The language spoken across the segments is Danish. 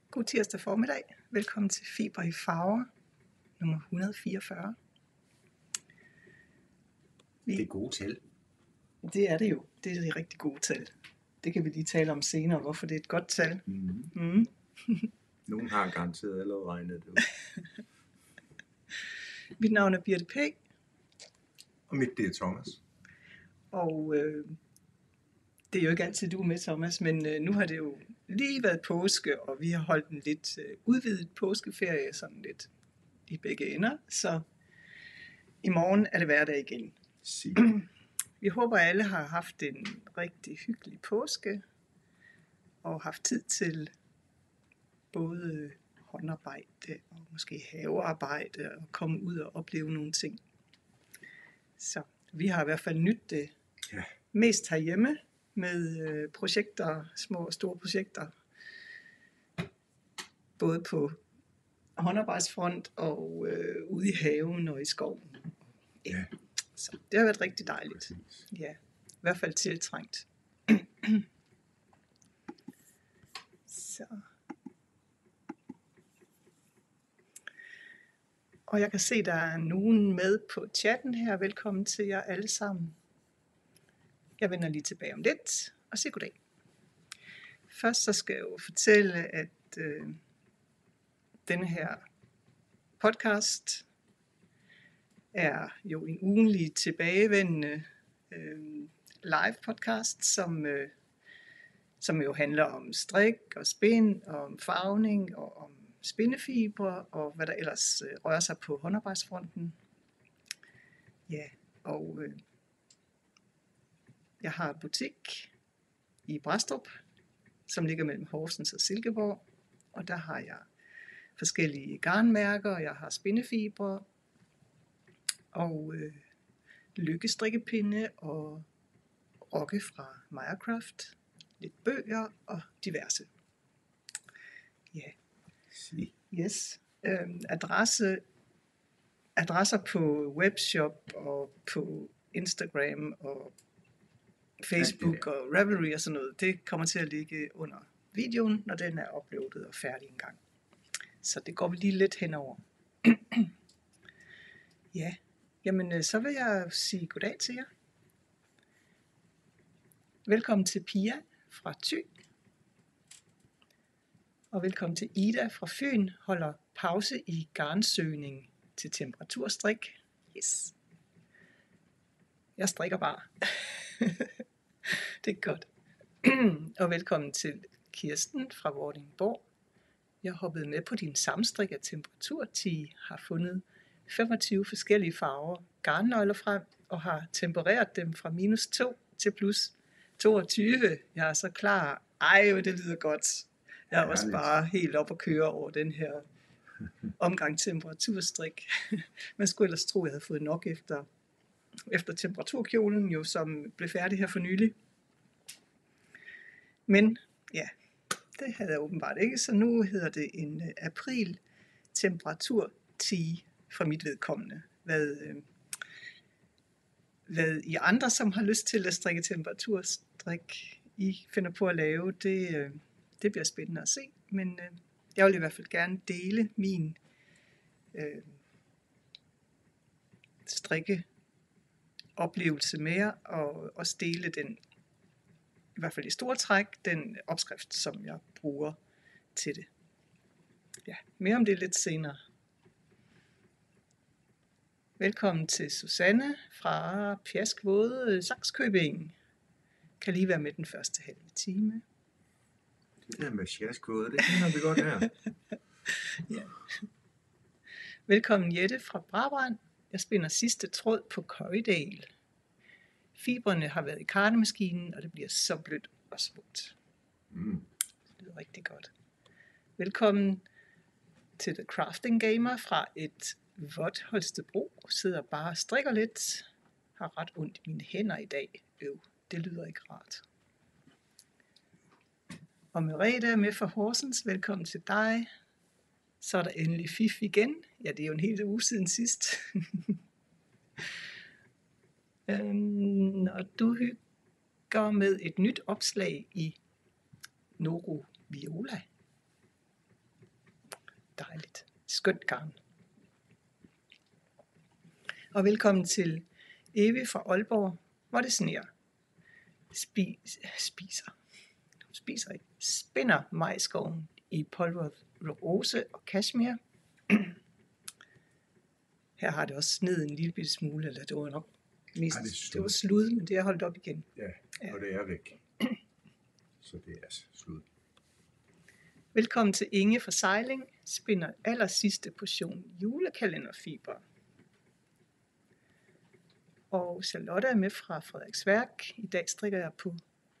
God tirsdag formiddag. Velkommen til Fiber i Farver, nummer 144. Det er gode tal. Det er det jo. Det er det rigtig gode tal. Det kan vi lige tale om senere, hvorfor det er et godt tal. Nogen har garanteret allerede regnet det ud. Mit navn er Birte P. Og mit det er Thomas. Og det er jo ikke altid, du er med, Thomas, men nu har det jo lige været påske, og vi har holdt en lidt udvidet påskeferie, sådan lidt i begge ender. Så i morgen er det hverdag igen. Vi håber, at alle har haft en rigtig hyggelig påske, og haft tid til både håndarbejde og måske havearbejde, og komme ud og opleve nogle ting. Så vi har i hvert fald nydt det mest herhjemme, med projekter, små og store projekter, både på håndarbejdsfront og ude i haven og i skoven. Ja. Så det har været rigtig dejligt. Ja, i hvert fald tiltrængt. Så. Og jeg kan se, der er nogen med på chatten her. Velkommen til jer alle sammen. Jeg vender lige tilbage om lidt og siger goddag. Først så skal jeg jo fortælle, at denne her podcast er jo en ugenlig tilbagevendende live podcast, som jo handler om strik og spind, og om farvning og om spindefibre og hvad der ellers rører sig på håndarbejdsfronten. Ja, og jeg har en butik i Brædstrup, som ligger mellem Horsens og Silkeborg, og der har jeg forskellige garnmærker, jeg har spindefibre og lykkestrikkepinde og rokke fra Meyercraft, lidt bøger og diverse. Ja. Yes. Adresser på webshop og på Instagram og Facebook og Ravelry og sådan noget, det kommer til at ligge under videoen, når den er uploadet og færdig engang. Så det går vi lige lidt henover. Ja, jamen så vil jeg sige goddag til jer. Velkommen til Pia fra Thy. Og velkommen til Ida fra Fyn, holder pause i garnsøgning til temperaturstrik. Yes. Jeg strikker bare. Det er godt. Og velkommen til Kirsten fra Vordingborg. Jeg hoppede med på din samstrik af temperaturtige, har fundet 25 forskellige farver garnnøgler frem, og har tempereret dem fra -2 til +22. Jeg er så klar. Ej, det lyder godt. Jeg er også bare helt op at køre over den her omgang temperaturstrik. Man skulle ellers tro, jeg havde fået nok efter temperaturkjolen, jo, som blev færdig her for nylig. Men ja, det havde jeg åbenbart ikke, så nu hedder det en april temperaturtige for mit vedkommende. Hvad I andre, som har lyst til at strikke temperaturstrik, I finder på at lave, det bliver spændende at se. Men jeg vil i hvert fald gerne dele min strikkeoplevelse med jer, og også dele den, i hvert fald i store træk, den opskrift, som jeg bruger til det. Ja, mere om det lidt senere. Velkommen til Susanne fra Pjaskvåde, Sakskøbing. Kan lige være med den første halve time. Det der med Pjaskvåde, det kender vi godt her. Ja. Velkommen Jette fra Brabrand. Jeg spinder sidste tråd på Køjdal. Fibrene har været i kardemaskinen, og det bliver så blødt og smukt. Det lyder rigtig godt. Velkommen til The Crafting Gamer fra et vådt Holstebro. Sidder bare og strikker lidt. Har ret ondt i mine hænder i dag. Det lyder ikke rart. Og Merete er med fra Horsens. Velkommen til dig. Så er der endelig Fif igen. Ja, det er jo en hel uge siden sidst. Og du hygger med et nyt opslag i Noro Viola. dejligt. Skønt garn. Og velkommen til Evie fra Aalborg, hvor det sneer. Spinder majskoven i polverose og cashmere. Her har det også sneet en lille bitte smule, eller det var nok mest, det var slud, men det er holdt op igen. Ja, og det er væk. Så det er slud. Velkommen til Inge fra Sejling, spinder aller sidste portion julekalenderfiber. Og Charlotte er med fra Frederiksværk. I dag strikker jeg på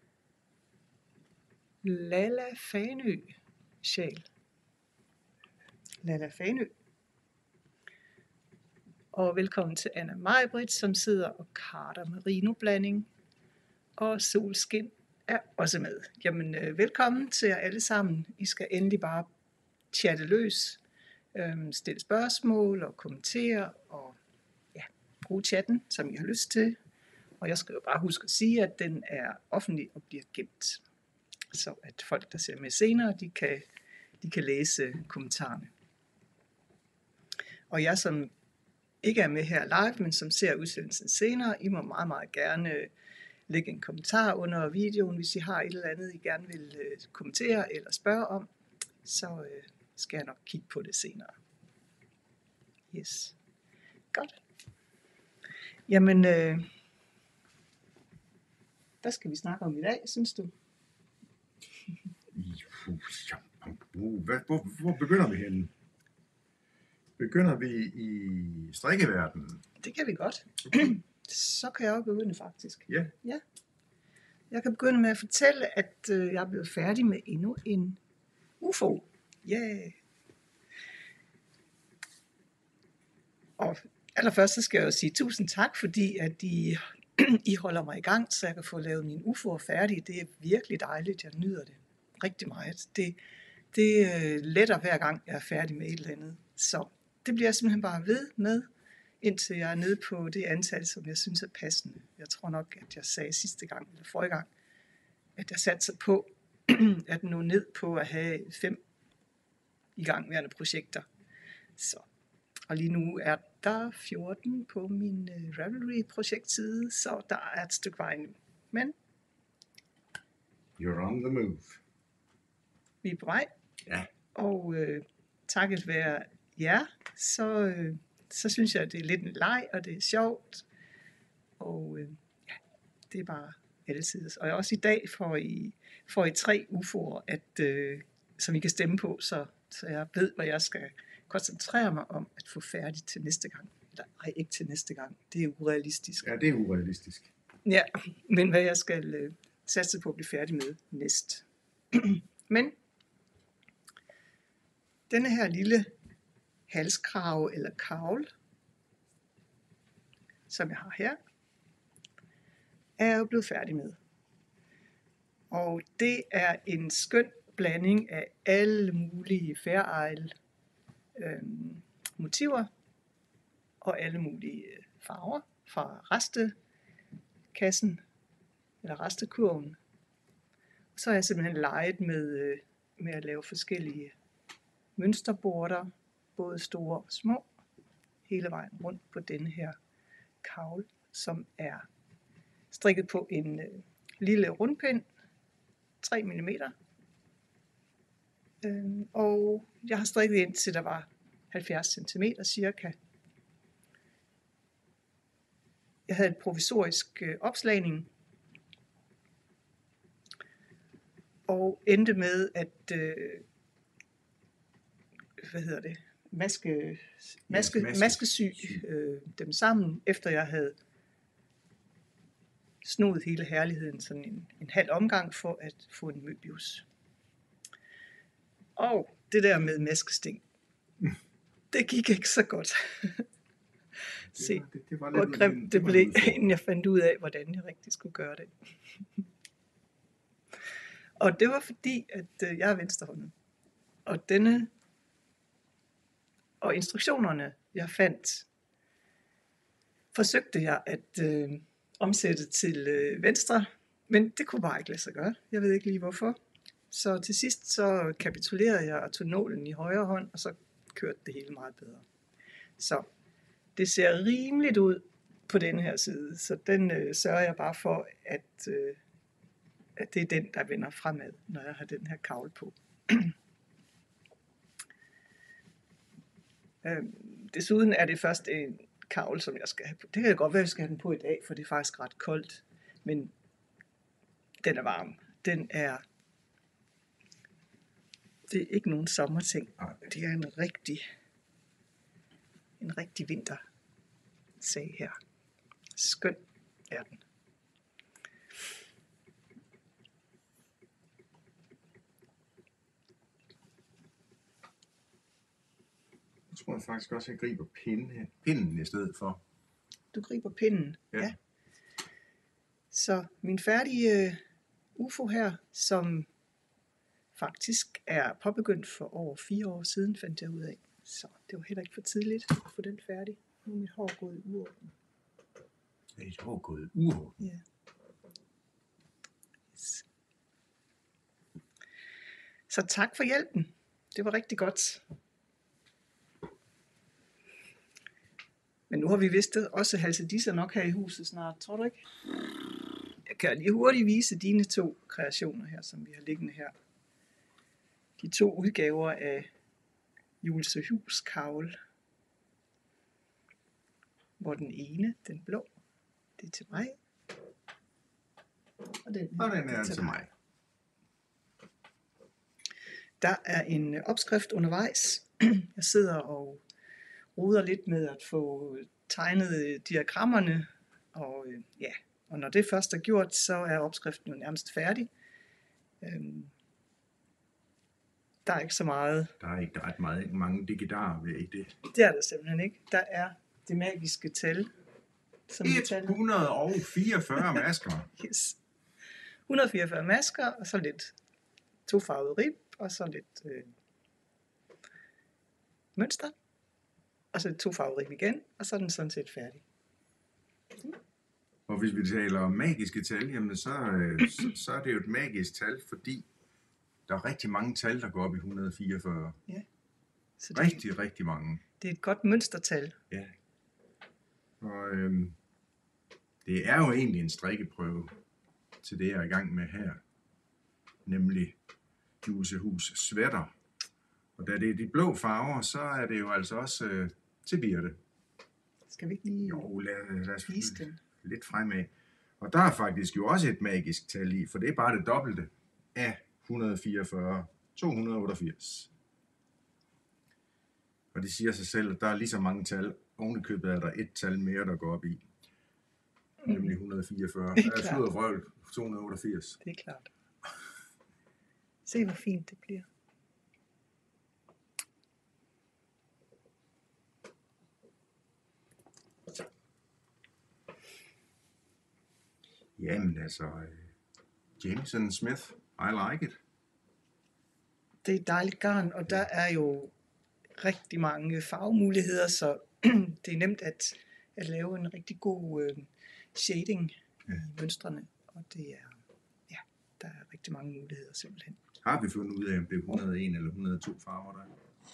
Lala Fanø sjal. Lala Fanø. Og velkommen til Anna Majbrit, som sidder og karter merino-blanding. Og Solskin er også med. Jamen, velkommen til jer alle sammen. I skal endelig bare chatte løs, stille spørgsmål og kommentere og bruge chatten, som I har lyst til. Og jeg skal jo bare huske at sige, at den er offentlig og bliver gemt. Så at folk, der ser med senere, de kan læse kommentarerne. Og jeg, som ikke er med her live, men som ser udsendelsen senere, I må meget, meget gerne lægge en kommentar under videoen, hvis I har et eller andet, I gerne vil kommentere eller spørge om. Så skal jeg nok kigge på det senere. Yes. Godt. Jamen, hvad skal vi snakke om i dag, synes du? Hvor begynder vi henne? Begynder vi i strikkeverdenen? Det kan vi godt. Okay. Så kan jeg jo begynde faktisk. Ja. Jeg kan begynde med at fortælle, at jeg er blevet færdig med endnu en UFO. Yeah. Og allerførst så skal jeg jo sige tusind tak, fordi at I holder mig i gang, så jeg kan få lavet mine UFO'er færdige. Det er virkelig dejligt. Jeg nyder det rigtig meget. Det letter hver gang, jeg er færdig med et eller andet. Så det bliver jeg simpelthen bare ved med, indtil jeg er nede på det antal, som jeg synes er passende. Jeg tror nok, at jeg sagde sidste gang, eller forrige gang, at jeg satte på at nå ned på at have 5 igangværende projekter. Så. Og lige nu er der 14 på min Ravelry-projektside, så der er et stykke vej nu. Men You're on the move. Vi er på vej. Ja. Og takket være jer, så synes jeg, at det er lidt en leg, og det er sjovt. Og det er bare altid. Og også i dag får I 3 UFO'er, som I kan stemme på, så jeg ved, hvad jeg skal koncentrere mig om at få færdigt til næste gang. Nej, ikke til næste gang. Det er urealistisk. Ja, det er urealistisk. Ja, men hvad jeg skal satse på at blive færdig med næst. Men denne her lille halskrave eller kavl, som jeg har her, er jeg jo blevet færdig med. Og det er en skøn blanding af alle mulige Fair Isle motiver og alle mulige farver fra restekassen eller restekurven. Så har jeg simpelthen leget med at lave forskellige mønsterborder, både store og små, hele vejen rundt på denne her kavl, som er strikket på en lille rundpind, 3 mm. Og jeg har strikket ind til der var 70 cm cirka. Jeg havde en provisorisk opslagning, og endte med at maskesy dem sammen, efter jeg havde snoet hele herligheden sådan en halv omgang for at få en Möbius. Og det der med maskesting, det gik ikke så godt. Se, hvor grimt det blev, inden jeg fandt ud af, hvordan jeg rigtig skulle gøre det. Og det var fordi, at jeg er venstrehåndet. Og instruktionerne, jeg fandt, forsøgte jeg at omsætte til venstre, men det kunne bare ikke lade sig gøre. Jeg ved ikke lige hvorfor. Så til sidst så kapitulerede jeg og tog nålen i højre hånd, og så kørte det hele meget bedre. Så det ser rimeligt ud på den her side, så den sørger jeg bare for, at det er den, der vender fremad, når jeg har den her kavle på. Desuden er det først en kavle, som jeg skal have på. Det kan godt være, at jeg skal have den på i dag, for det er faktisk ret koldt. Men den er varm. Det er ikke nogen sommerting. Det er en rigtig vintersag her. Skøn er den. Jeg tror faktisk også, at jeg griber pinden i stedet for. Du griber pinden? Ja. Så min færdige UFO her, som faktisk er påbegyndt for over 4 år siden, fandt jeg ud af. Så det var heller ikke for tidligt at få den færdig. Nu er mit hår gået i uorden. Er dit hår gået i uorden? Ja. Yes. Så tak for hjælpen. Det var rigtig godt. Men nu har vi vist også halsedisser nok her i huset snart, tror du ikke? Jeg kan lige hurtigt vise dine 2 kreationer her, som vi har liggende her. De 2 udgaver af Julesehus kavle. Hvor den ene, den blå, det er til mig. Og den er til mig. Der er en opskrift undervejs. Jeg sidder og roder lidt med at få tegnet diagrammerne, og og når det først er gjort, så er opskriften jo nærmest færdig. Der er ikke så meget. Der er ikke ret mange digitarer ved i det. Det er der simpelthen ikke. Der er det magiske tal. Som 144 masker. Yes. 144 masker, og så lidt 2-farvet rib, og så lidt mønster. Og så 2-farvet rib igen, og så er den sådan set færdig. Og hvis vi taler om magiske tal, jamen så er det jo et magisk tal, fordi der er rigtig mange tal, der går op i 144. Ja. Så Rigtig mange. Det er et godt mønstertal. Ja. Og det er jo egentlig en strikkeprøve til det, jeg er i gang med her. Nemlig Julesehus sweater. Og da det er de blå farver, så er det jo altså også til Birte. Skal vi ikke lige lad os vise den? Lidt fremad. Og der er faktisk jo også et magisk tal i, for det er bare det dobbelte af 144, 288. Og det siger sig selv, at der er lige så mange tal. Ovenikøbet er der et tal mere, der går op i. Nemlig 144. Det er Jeg er slået røv 288. Det er klart. Se, hvor fint det bliver. Jamen altså, Jameson Smith, I like it. Det er et dejligt garn, og der er jo rigtig mange farvemuligheder, så det er nemt at lave en rigtig god shading i mønstrene, og det er, der er rigtig mange muligheder simpelthen. Har vi fundet ud af, om det er 101 eller 102 farver, der er?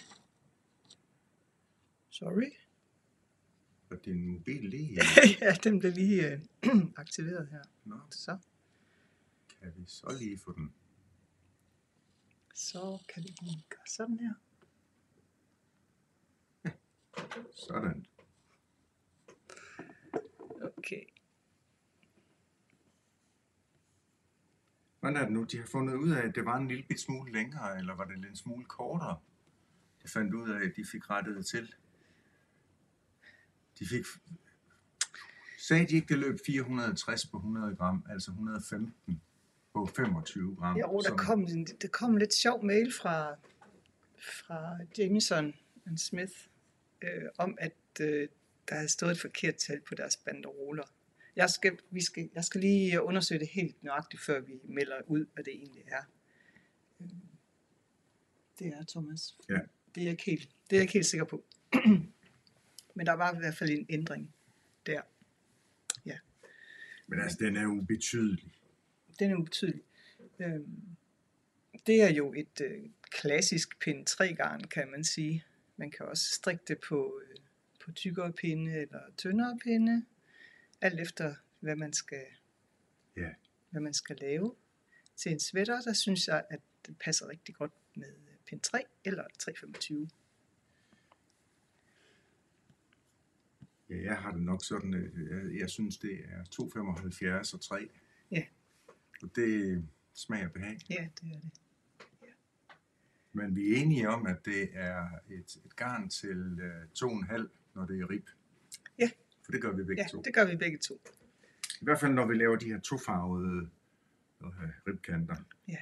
Sorry? Og din mobil lige... Ja, den blev lige aktiveret her. Nå. Så. Kan vi så lige få den? Så kan vi lige gøre sådan her. Sådan. Okay. Hvordan er det nu? De har fundet ud af, at det var en lille bit smule længere, eller var det en smule kortere? De fandt ud af, at de fik rettet det til. Sagde de ikke, det løb 460 på 100 gram, altså 115 på 25 gram? Jo, der kom en lidt sjov mail fra Jameson and Smith om, at der havde stået et forkert tal på deres banderoler. Jeg skal lige undersøge det helt nøjagtigt, før vi melder ud, hvad det egentlig er. Det er Thomas. Ja. Det er jeg ikke helt sikker på. Men der var i hvert fald en ændring der. Ja. Men altså, den er ubetydelig. Den er ubetydelig. Det er jo et klassisk pind 3 garn, kan man sige. Man kan også strikke det på tykkere pinde eller tyndere pinde, alt efter hvad man skal lave. Til en sweater, der synes jeg, at det passer rigtig godt med pind 3 eller 325. Ja, jeg har det nok sådan, jeg synes, det er 2,75 og 3. Ja. Og det smager behag. Ja, det er det. Men vi er enige om, at det er et garn til 2,5, når det er rib. Ja. For det gør vi begge to. Ja, det gør vi begge to. I hvert fald, når vi laver de her tofarvede ribkanter. Ja.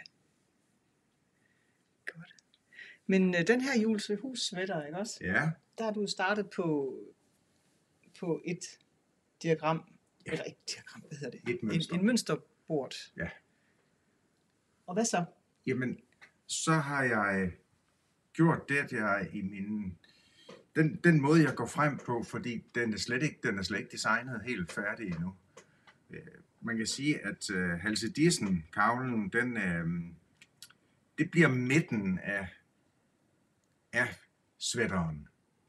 Godt. Men den her Juleshus sweater, ikke også? Ja. Der har du startet på et diagram, eller ikke diagram, hvad hedder det? Et mønster. En mønsterbord. Ja. Og hvad så? Jamen, så har jeg gjort det, at jeg i min... Den måde, jeg går frem på, fordi den er slet ikke designet helt færdig endnu. Man kan sige, at halsedissen, kavlen, det bliver midten af sweateren.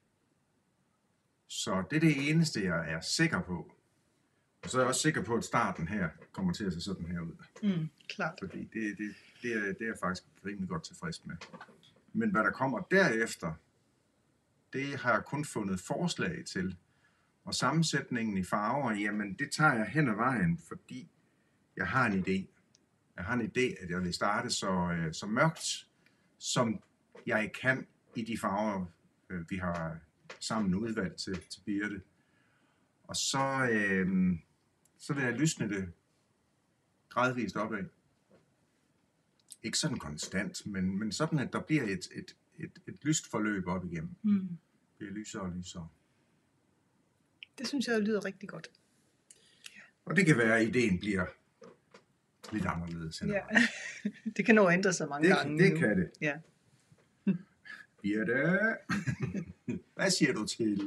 Så det er det eneste, jeg er sikker på. Og så er jeg også sikker på, at starten her kommer til at se sådan her ud. Klart. Fordi det er jeg faktisk rimelig godt tilfreds med. Men hvad der kommer derefter, det har jeg kun fundet forslag til. Og sammensætningen i farver, jamen det tager jeg hen ad vejen, fordi jeg har en idé. Jeg har en idé, at jeg vil starte så mørkt, som jeg kan i de farver, vi har sammen udvalgt til Birte. Og så vil jeg lysne det gradvist opad. Ikke sådan konstant, men sådan, at der bliver et lyst forløb op igennem. Det bliver lysere og lysere. Det synes jeg lyder rigtig godt. Ja. Og det kan være, at ideen bliver lidt anderledes. Ja. Det kan nå at ændre sig mange gange. Det kan det. Ja. Birte, hvad siger du til...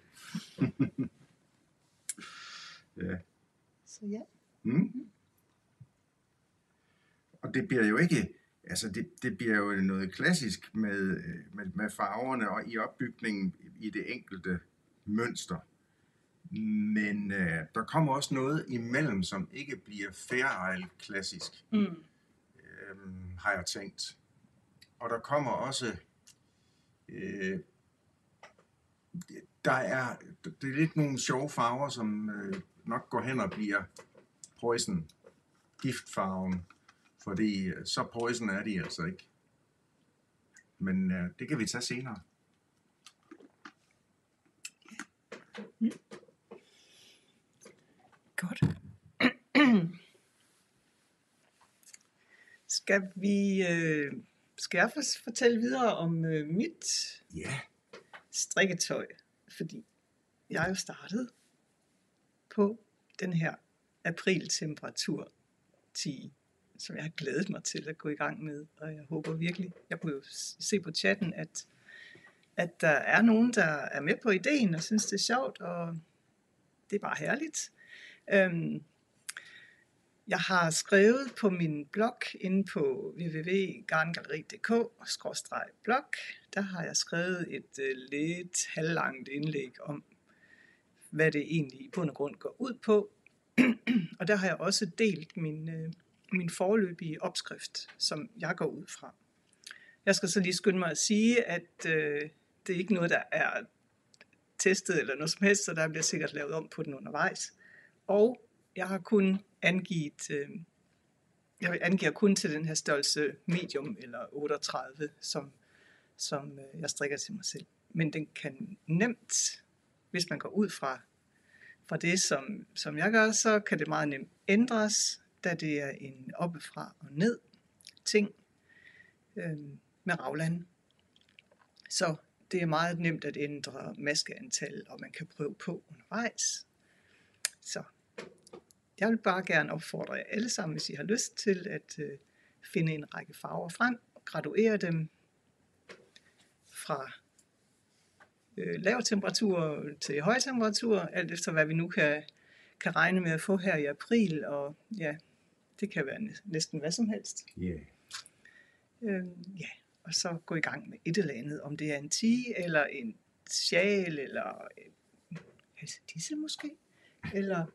Ja. Så ja. Og det bliver jo ikke, altså det bliver jo noget klassisk med farverne og i opbygningen i det enkelte mønster. Men der kommer også noget imellem, som ikke bliver Fair Isle klassisk, har jeg tænkt. Og der kommer også, det er lidt nogle sjove farver, som nok går hen og bliver poison, giftfarven, fordi så poison er de altså ikke. Men det kan vi tage senere. Godt. Skal jeg fortælle videre om mit strikketøj? Fordi jeg er jo startet på den her april-temperatur 10, som jeg har glædet mig til at gå i gang med. Og jeg håber virkelig, jeg kunne jo se på chatten, at der er nogen, der er med på ideen og synes, det er sjovt, og det er bare herligt. Jeg har skrevet på min blog inde på www.garngalleri.dk/blog. Der har jeg skrevet et lidt halvlangt indlæg om, hvad det egentlig i bund og grund går ud på. Og der har jeg også delt min foreløbige opskrift, som jeg går ud fra. Jeg skal så lige skynde mig at sige, at det er ikke noget, der er testet eller noget som helst, så der bliver sikkert lavet om på den undervejs. Og jeg har kun angivet, jeg angiver kun til den her størrelse medium eller 38, som jeg strikker til mig selv. Men den kan nemt, hvis man går ud fra det, som jeg gør, så kan det meget nemt ændres, da det er en oppefra og ned ting med raglan. Så det er meget nemt at ændre maskeantal, og man kan prøve på undervejs. Så jeg vil bare gerne opfordre jer alle sammen, hvis I har lyst til at finde en række farver frem, og graduere dem fra lav temperatur til høj temperatur, alt efter hvad vi nu kan regne med at få her i april, og ja, det kan være næsten hvad som helst. Yeah. Ja. og så gå i gang med et eller andet, om det er en tige, eller en sjal, eller disse måske, eller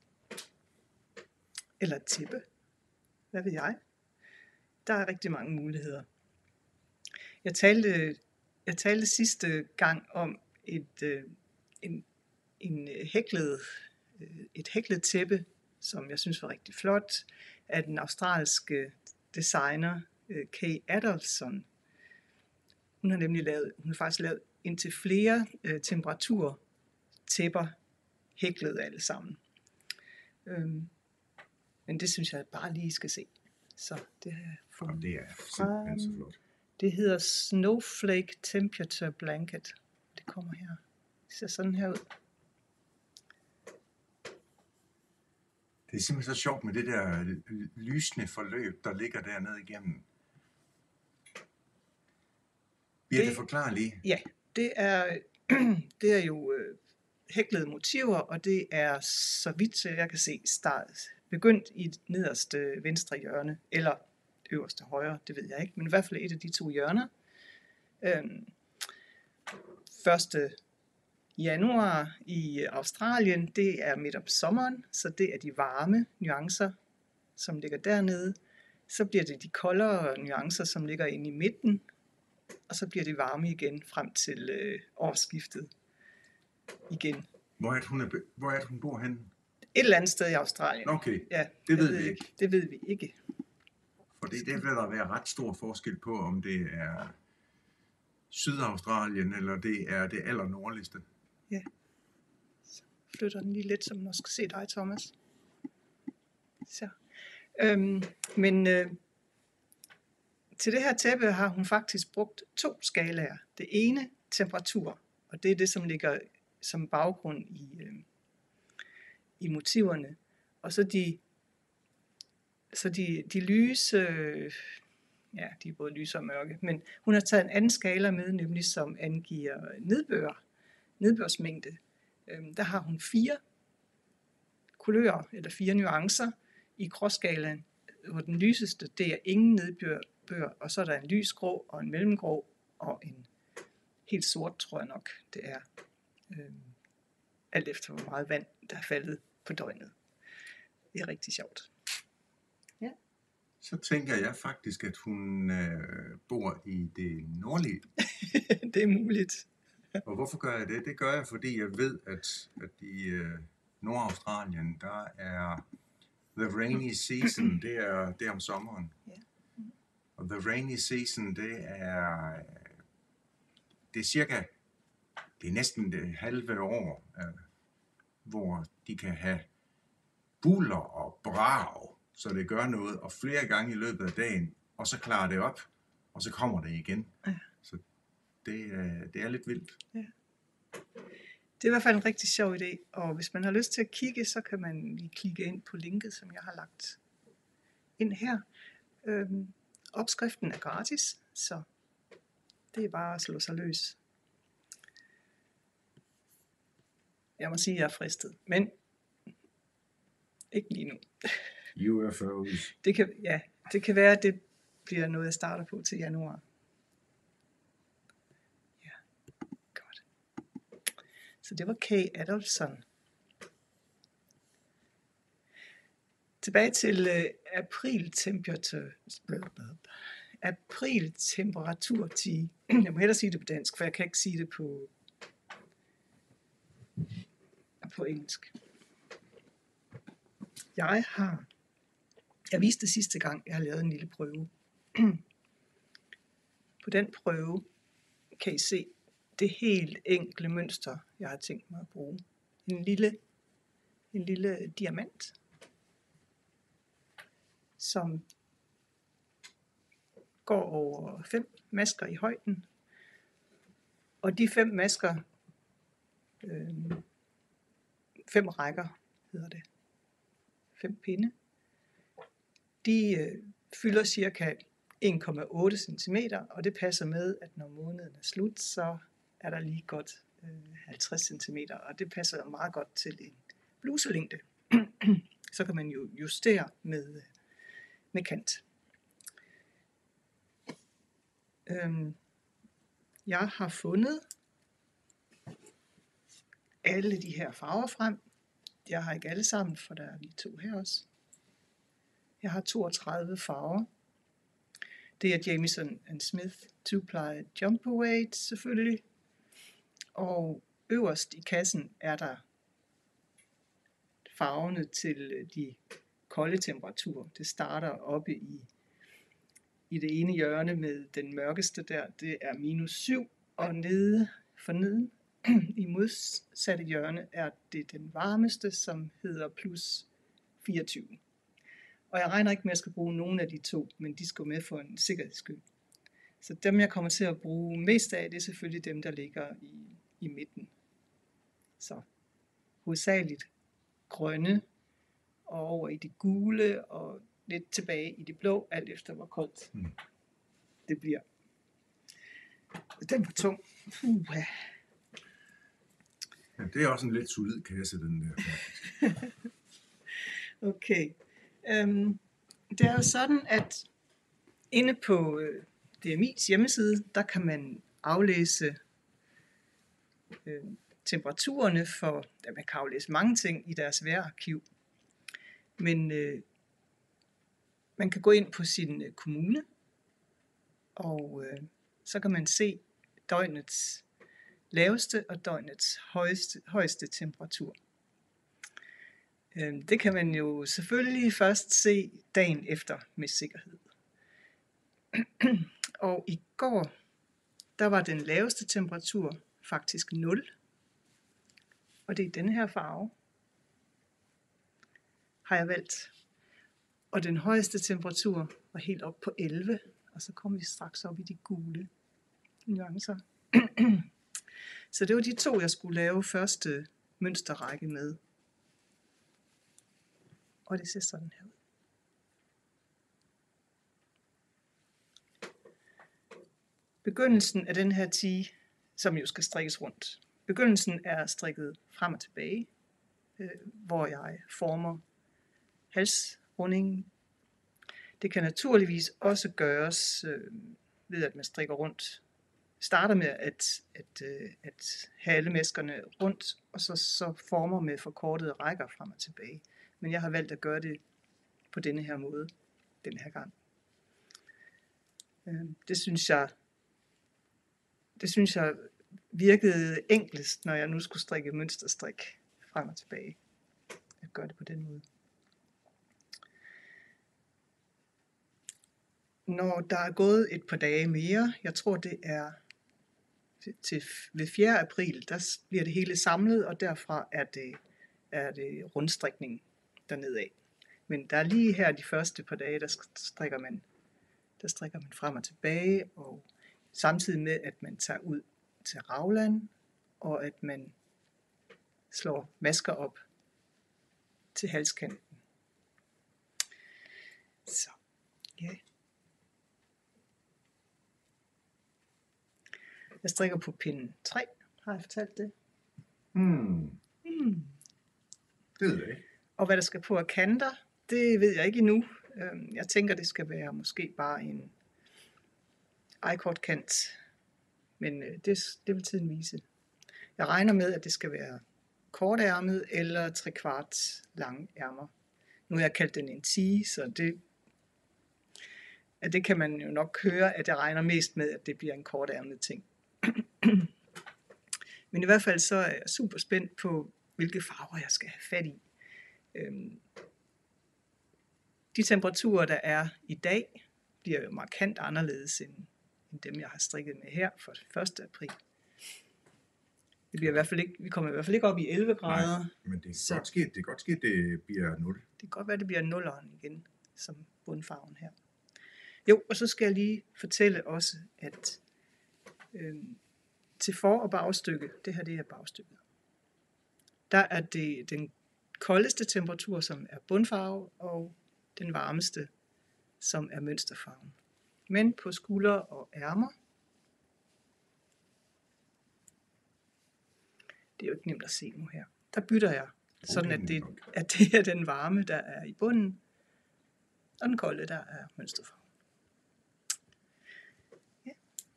et tæppe. Hvad ved jeg? Der er rigtig mange muligheder. Jeg talte sidste gang om et hæklet tæppe, som jeg synes var rigtig flot, af den australske designer Kay Adolphson. Hun har faktisk lavet indtil flere temperaturtæpper, hæklet alle sammen. Men det synes jeg bare lige skal se. Så det har jeg fundet. Det er simpelthen så flot. Det hedder Snowflake Temperature Blanket. Det kommer her. Det ser sådan her ud. Det er simpelthen så sjovt med det der lysende forløb, der ligger dernede igennem. Birte, forklare lige. Ja, det er jo hæklede motiver, og det er, så vidt jeg kan se, begyndt i det nederste venstre hjørne, eller øverste højre, det ved jeg ikke, men i hvert fald et af de to hjørner. 1. januar i Australien, det er midt om sommeren, så det er de varme nuancer, som ligger dernede. Så bliver det de koldere nuancer, som ligger inde i midten, og så bliver det varme igen frem til årsskiftet igen. Hvor er det, hun bor henne? Et eller andet sted i Australien. Okay, ja, det ved vi ikke. Det ved vi ikke. For det vil der være ret stor forskel på, om det er Sydaustralien, eller det er det allernordligste. Ja. Så flytter den lige lidt, så man også skal se dig, Thomas. Så. Til det her tæppe har hun faktisk brugt 2 skalaer. Det ene temperatur, og det er det, som ligger som baggrund i motiverne. Og så de lyse, ja, de er både lyse og mørke, men hun har taget en anden skala med, nemlig som angiver nedbørsmængde. Der har hun 4 kulører, eller 4 nuancer i gråskalaen, hvor den lyseste, det er ingen nedbør, og så er der en lysgrå og en mellemgrå og en helt sort, tror jeg nok, det er. Alt efter hvor meget vand, der er faldet på døgnet. Det er rigtig sjovt. Ja. Så tænker jeg faktisk, at hun bor i det nordlige. Det er muligt. Og hvorfor gør jeg det? Det gør jeg, fordi jeg ved, at i Nordaustralien, der er the rainy season, det er om sommeren. Ja. Og the rainy season, det er cirka, det er næsten det halve år, hvor de kan have buller og brag, så det gør noget, og flere gange i løbet af dagen, og så klarer det op, og så kommer det igen. Ja. Så det er lidt vildt. Ja. Det er i hvert fald en rigtig sjov idé, og hvis man har lyst til at kigge, så kan man lige klikke ind på linket, som jeg har lagt ind her. Opskriften er gratis, så det er bare at slå sig løs. Jeg må sige, at jeg er fristet, men ikke lige nu. UFOs. Det kan være, at det bliver noget, jeg starter på til januar. Ja, godt. Så det var Kay Adolphson. Tilbage til apriltemperaturtige. Jeg må hellere sige det på dansk, for jeg kan ikke sige det på engelsk. Jeg viste det sidste gang, jeg har lavet en lille prøve. På den prøve kan I se det helt enkle mønster, jeg har tænkt mig at bruge. En lille diamant, som går over 5 masker i højden. Og de 5 masker, 5 rækker hedder det, 5 pinde, de fylder cirka 1,8 cm, og det passer med, at når måneden er slut, så er der lige godt 50 cm, og det passer meget godt til en bluselængde. Så kan man jo justere med kant. Jeg har fundet alle de her farver frem. Jeg har ikke alle sammen, for der er lige 2 her også. Jeg har 32 farver. Det er Jamieson & Smith 2-ply jumper weight selvfølgelig. Og øverst i kassen er der farverne til de kolde temperaturer. Det starter oppe i det ene hjørne med den mørkeste der, det er -7, og nede for neden i modsatte hjørne er det den varmeste, som hedder +24. Og jeg regner ikke med, at jeg skal bruge nogen af de 2, men de skal med for en sikkerheds skyld. Så dem, jeg kommer til at bruge mest af, det er selvfølgelig dem, der ligger i midten. Så hovedsageligt grønne, og over i det gule, og lidt tilbage i det blå, alt efter hvor koldt det bliver. Den var tung. Ja, det er også en lidt solid kasse, den der. Okay. Det er jo sådan, at inde på DMI's hjemmeside, der kan man aflæse temperaturerne for, man kan aflæse mange ting i deres vejrarkiv, men man kan gå ind på sin kommune, og så kan man se døgnets laveste og døgnets højeste temperatur. Det kan man jo selvfølgelig først se dagen efter med sikkerhed. Og i går, der var den laveste temperatur faktisk 0. Og det er denne her farve, har jeg valgt. Og den højeste temperatur var helt op på 11, og så kommer vi straks op i de gule nuancer. Så det var de 2, jeg skulle lave første mønsterrække med. Og det ser sådan her ud. Begyndelsen af den her tige, som jo skal strikkes rundt. Begyndelsen er strikket frem og tilbage, hvor jeg former halsrundingen. Det kan naturligvis også gøres ved, at man strikker rundt. Starter med at have alle mæskerne rundt, og så former med forkortede rækker frem og tilbage. Men jeg har valgt at gøre det på denne her måde, den her gang. Det synes jeg virkede enklest, når jeg nu skulle strikke mønsterstrik frem og tilbage. At gøre det på den måde. Når der er gået et par dage mere, jeg tror det er ved 4. april, der bliver det hele samlet, og derfra er det rundstrikning dernedad. Men der er lige her de første par dage, der strikker man frem og tilbage, og samtidig med, at man tager ud til Ragland, og at man slår masker op til halskanten. Så, ja. Jeg strikker på pinden 3, har jeg fortalt det? Det ved jeg ikke. Og hvad der skal på af kanter, det ved jeg ikke endnu. Jeg tænker, det skal være måske bare en i-kort kant, men det vil tiden vise. Jeg regner med, at det skal være kortærmet eller 3/4 lange ærmer. Nu har jeg kaldt den en tige, så det kan man jo nok høre, at jeg regner mest med, at det bliver en kortærmet ting. Men i hvert fald så er jeg super spændt på, hvilke farver jeg skal have fat i. De temperaturer, der er i dag, bliver jo markant anderledes end dem, jeg har strikket med her for 1. april. Det bliver i hvert fald ikke, vi kommer i hvert fald ikke op i 11 grader. Nej, men det kan godt ske, det bliver 0. Det kan godt være, det bliver 0'eren igen, som bundfarven her. Jo, og så skal jeg lige fortælle også, at til for- og bagstykke, det her det er bagstykket, der er det den koldeste temperatur, som er bundfarve, og den varmeste, som er mønsterfarven. Men på skuldre og ærmer, det er jo ikke nemt at se nu her, der bytter jeg, sådan at det er den varme, der er i bunden, og den kolde, der er mønsterfarven. Ja.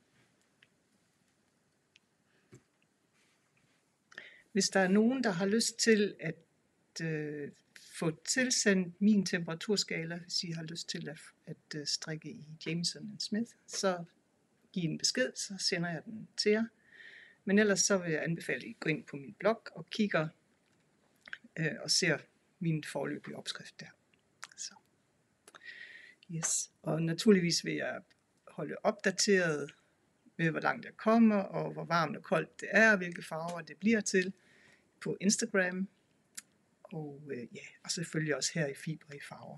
Hvis der er nogen, der har lyst til at få tilsendt min temperaturskala, hvis I har lyst til at strikke i Jameson Smith, så giv en besked, så sender jeg den til jer. Men ellers så vil jeg anbefale, at I går ind på min blog og kigger og ser min foreløbige opskrift der. Så. Yes. Og naturligvis vil jeg holde opdateret med, hvor langt jeg kommer, og hvor varmt og koldt det er, og hvilke farver det bliver til på Instagram. Og og selvfølgelig også her i Fibre i Farver.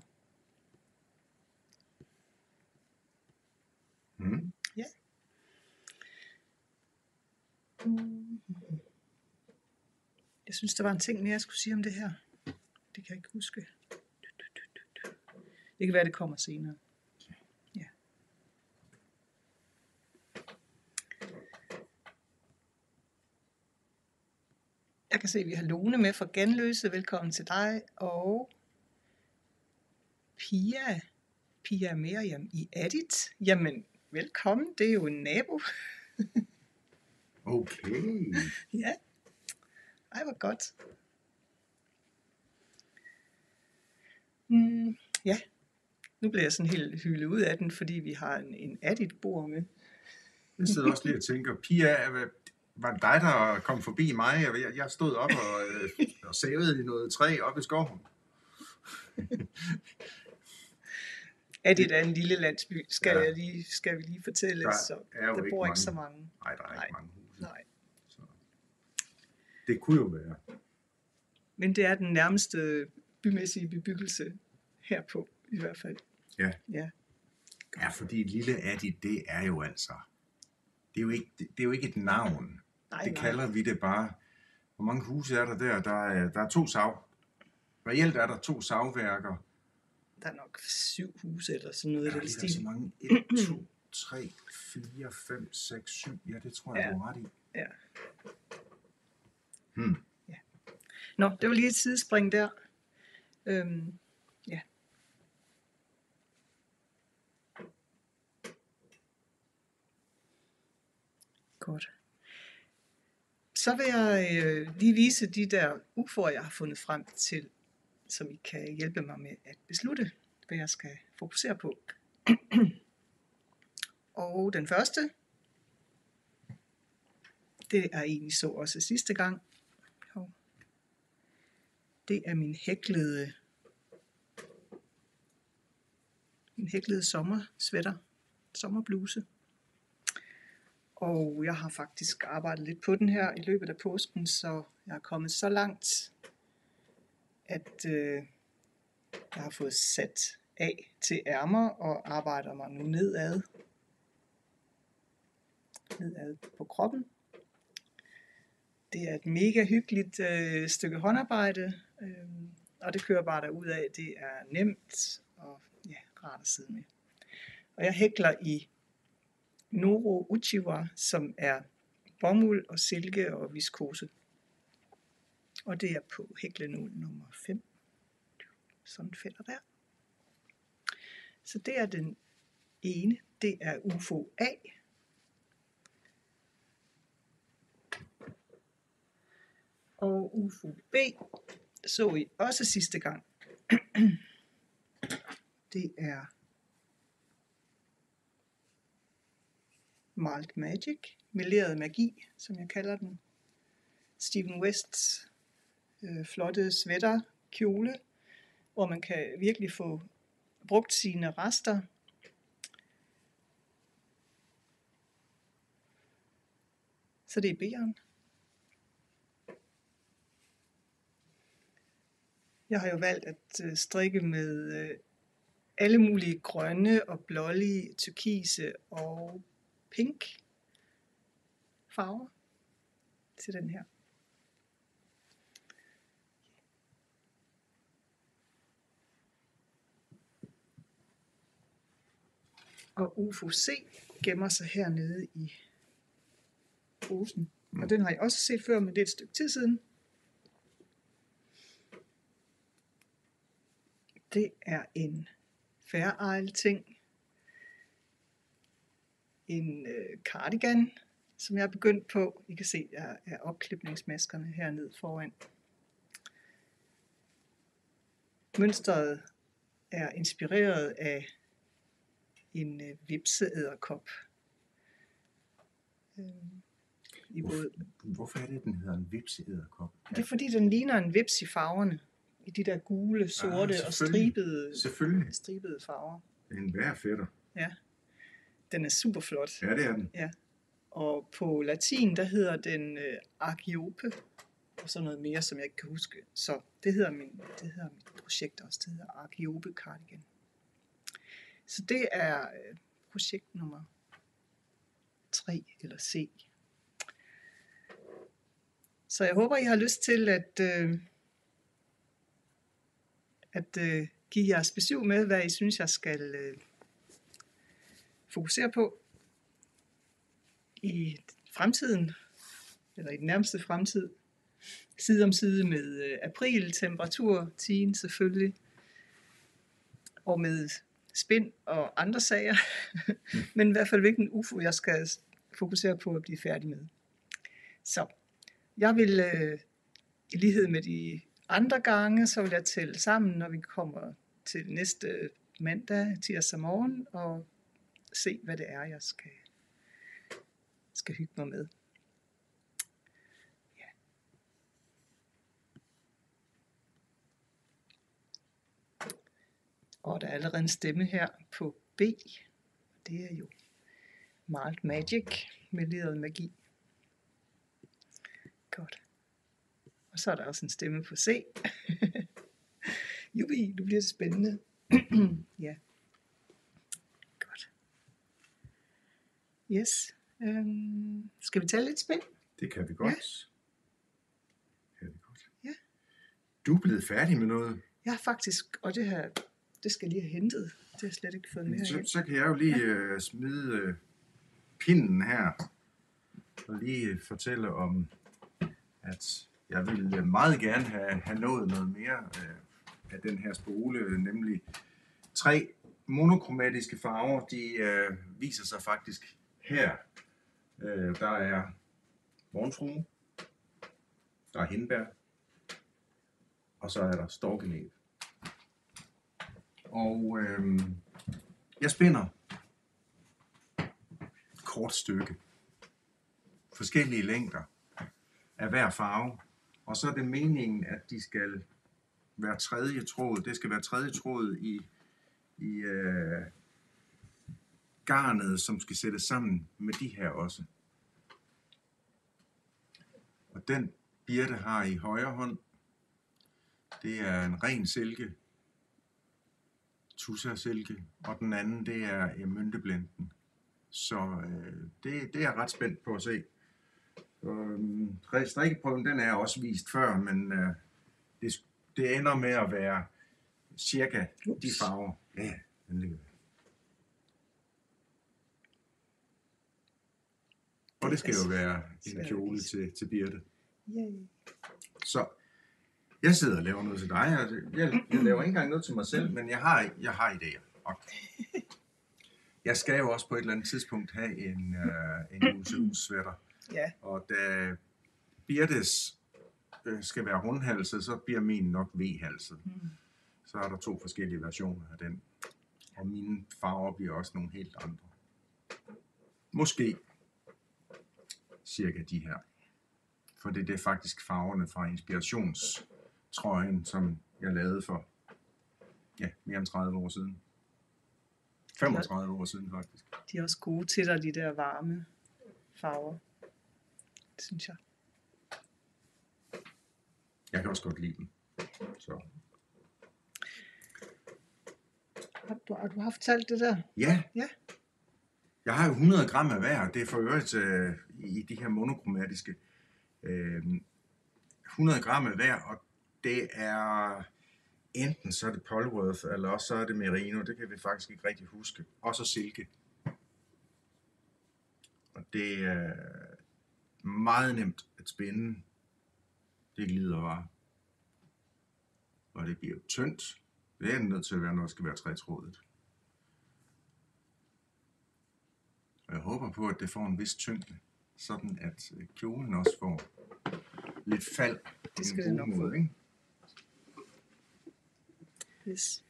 Mm. Ja. Jeg synes, der var en ting mere, jeg skulle sige om det her. Det kan jeg ikke huske. Det kan være, det kommer senere. Ja. Jeg kan se, at vi har Lone med fra Ganløse. Velkommen til dig. Og Pia Miriam i Adit. Jamen, velkommen. Det er jo en nabo. Okay. Ja. Ej, hvor godt. Ja. Nu bliver jeg sådan helt hyldet ud af den, fordi vi har en Adit-bord med. Jeg sidder også lige og tænker, Pia, var det dig, der kom forbi mig? Jeg stod op og savede i noget træ op i skoven. Adit er en lille landsby, skal vi lige fortælle, der bor ikke så mange. Nej, der er ikke mange huse. Nej. Så. Det kunne jo være. Men det er den nærmeste bymæssige bebyggelse herpå, i hvert fald. Ja. Ja. Ja, fordi lille Adit, det er jo altså, det er jo ikke et navn. Nej. Kalder vi det bare. Hvor mange huse er der der? Der er 2 reelt er der 2 savværker. Der er nok 7 huse eller sådan noget. Der er så mange. 1, 2, 3, 4, 5, 6, 7. Ja, det tror jeg, du har ret i. Ja. Ja. Nå, det var lige et sidespring der. Ja. Godt. Så vil jeg lige vise de der UFO'er, jeg har fundet frem til, som I kan hjælpe mig med at beslutte, hvad jeg skal fokusere på. Og den første, det er en, I så også sidste gang. Det er min hæklede sommerbluse. Og jeg har faktisk arbejdet lidt på den her i løbet af påsken, så jeg er kommet så langt, at jeg har fået sat af til ærmer og arbejder mig nu nedad på kroppen. Det er et mega hyggeligt stykke håndarbejde, og det kører bare derudad. Det er nemt og rart at sidde med. Og jeg hækler i Noro Uchiwa, som er bomuld og silke og viskose. Og det er på hæklenål nummer 5. Sådan fælder der. Så det er den ene. Det er UFO A. Og UFO B så I også sidste gang. Det er Mild Magic, meleret magi, som jeg kalder den. Steven Wests flotte sweaterkjole, hvor man kan virkelig få brugt sine rester. Så det er B'eren. Jeg har jo valgt at strikke med alle mulige grønne og blålige, turkise og pink farver til den her. Og UFO C gemmer sig hernede i posen. Og den har jeg også set før, men det er et stykke tid siden. Det er en Fair Isle ting. En cardigan, som jeg er begyndt på. I kan se, jeg er opklipningsmaskerne hernede foran. Mønstret er inspireret af en vipseedderkop. Hvorfor er det, den hedder en vipseedderkop? Det er fordi, den ligner en vips i farverne. I de der gule, sorte og stribede farver. Det er en værfætter. Ja, den er super flot. Ja, det er den. Ja. Og på latin, der hedder den Argiope, og så noget mere, som jeg ikke kan huske. Så det hedder mit projekt også. Det hedder Argiope Cardigan. Så det er projekt nummer 3 eller C. Så jeg håber, I har lyst til at give jeres besøg med, hvad I synes, jeg skal fokusere på i fremtiden, eller i den nærmeste fremtid. Side om side med april, temperatur, tiden selvfølgelig, og med spind og andre sager, men i hvert fald hvilken UFO jeg skal fokusere på at blive færdig med. Så jeg vil i lighed med de andre gange, så vil jeg tælle sammen, når vi kommer til næste mandag, tirsdag morgen, og se, hvad det er, jeg skal hygge mig med. Ja. Og der er allerede en stemme her på B. Det er jo Mild Magic med lederet magi. Godt. Og så er der også en stemme på C. Jubi, nu bliver det spændende. Ja. Godt. Yes. Skal vi tage lidt spil? Det kan vi godt. Ja. Kan vi godt. Ja. Du er blevet færdig med noget. Jeg har faktisk, og det skal jeg lige have hentet. Det har jeg slet ikke fået med Så kan jeg jo lige smide pinden her. Og lige fortælle om, at jeg vil meget gerne have nået noget mere af den her spole, nemlig 3 monokromatiske farver. De viser sig faktisk her. Der er morgenfrue, der er hindbær, og så er der storkenæb. Og jeg spinder et kort stykke, forskellige længder af hver farve, og så er det meningen, at de skal være tredje tråd. Det skal være tredje tråd i garnet, som skal sættes sammen med de her også. Og den Birte har i højre hånd, det er en ren silke, Tussa silke, og den anden, det er Mynteblenden. Så det er jeg ret spændt på at se. Strikkeprøven, den er også vist før, men det ender med at være cirka de farver. Ja, den ligger der. Og det skal jo være en kjole til Birte. Yay. Så jeg sidder og laver noget til dig. Jeg laver ikke engang noget til mig selv, men jeg har idéer. Og jeg skal jo også på et eller andet tidspunkt have en musehus-sweater. Ja. Og da Birtes skal være rundhalset, så bliver min nok V-halset. Så er der 2 forskellige versioner af den. Og mine farver bliver også nogle helt andre. Måske cirka de her. For det er faktisk farverne fra inspirationstrøjen, som jeg lavede for mere end 30 år siden. 35 år siden faktisk. De er også gode til dig, de der varme farver. Det synes jeg. Jeg kan også godt lide dem. Så. Har du haft talt det der? Ja. Ja. Jeg har jo 100 gram af hver. Det er for øvrigt i de her monokromatiske 100 gram af hver, og det er enten så er det Polworth, eller også så er det Merino. Det kan vi faktisk ikke rigtig huske. Og så silke. Og det er meget nemt at spænde. Det glider bare. Og det bliver jo tyndt. Det er nødt til at være, når det skal være tretrådet. Og jeg håber på, at det får en vis tyngde. sådan at kjolen også får lidt fald på Det skal en det god nok måde, få. ikke? Yes.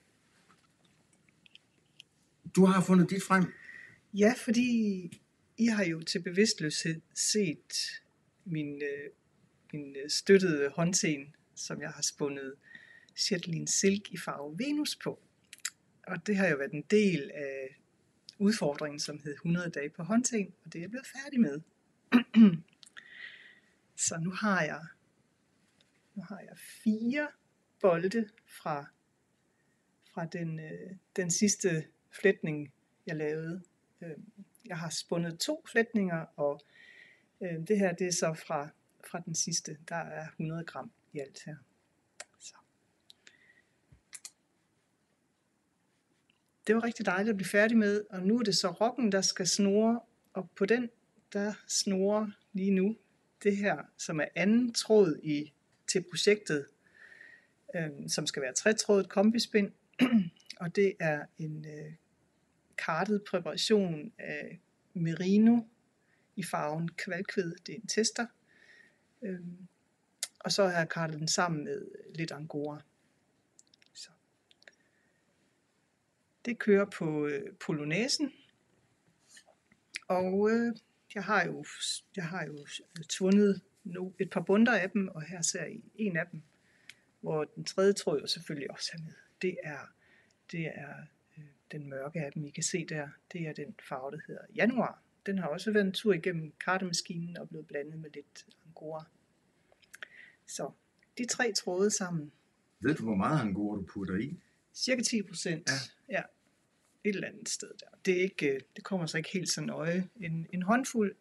Du har fundet dit frem. Ja, fordi I har jo til bevidstløshed set min støttede håndsen, som jeg har spundet Shetland Silk i farve Venus på. Og det har jo været en del af udfordringen, som hed 100 dage på håndsen, og det er jeg blevet færdig med. Så nu har jeg 4 bolde fra den sidste fletning, jeg lavede. Jeg har spundet 2 fletninger, og det her det er så fra den sidste. Der er 100 gram i alt her. Så. Det var rigtig dejligt at blive færdig med, og nu er det så rokken, der skal snurre, og på den, der snurrer lige nu det her, som er anden tråd til projektet, som skal være 3-trådet kombispind, og det er en kartet præparation af merino i farven kvalkved. Det er en tester. Og så har jeg kartet den sammen med lidt angora. Så. Det kører på polonæsen. Og jeg har jo tvundet et par bundter af dem, og her ser I en af dem, hvor den tredje tråd jo selvfølgelig også er med. Det er den mørke af dem, I kan se der. Det er den farve, der hedder januar. Den har også været en tur igennem kartemaskinen og blevet blandet med lidt angora. Så de 3 tråde sammen. Ved du, hvor meget angora du putter i? Cirka 10%. Ja. Et eller andet sted der. Det kommer så ikke helt så nøje. En håndfuld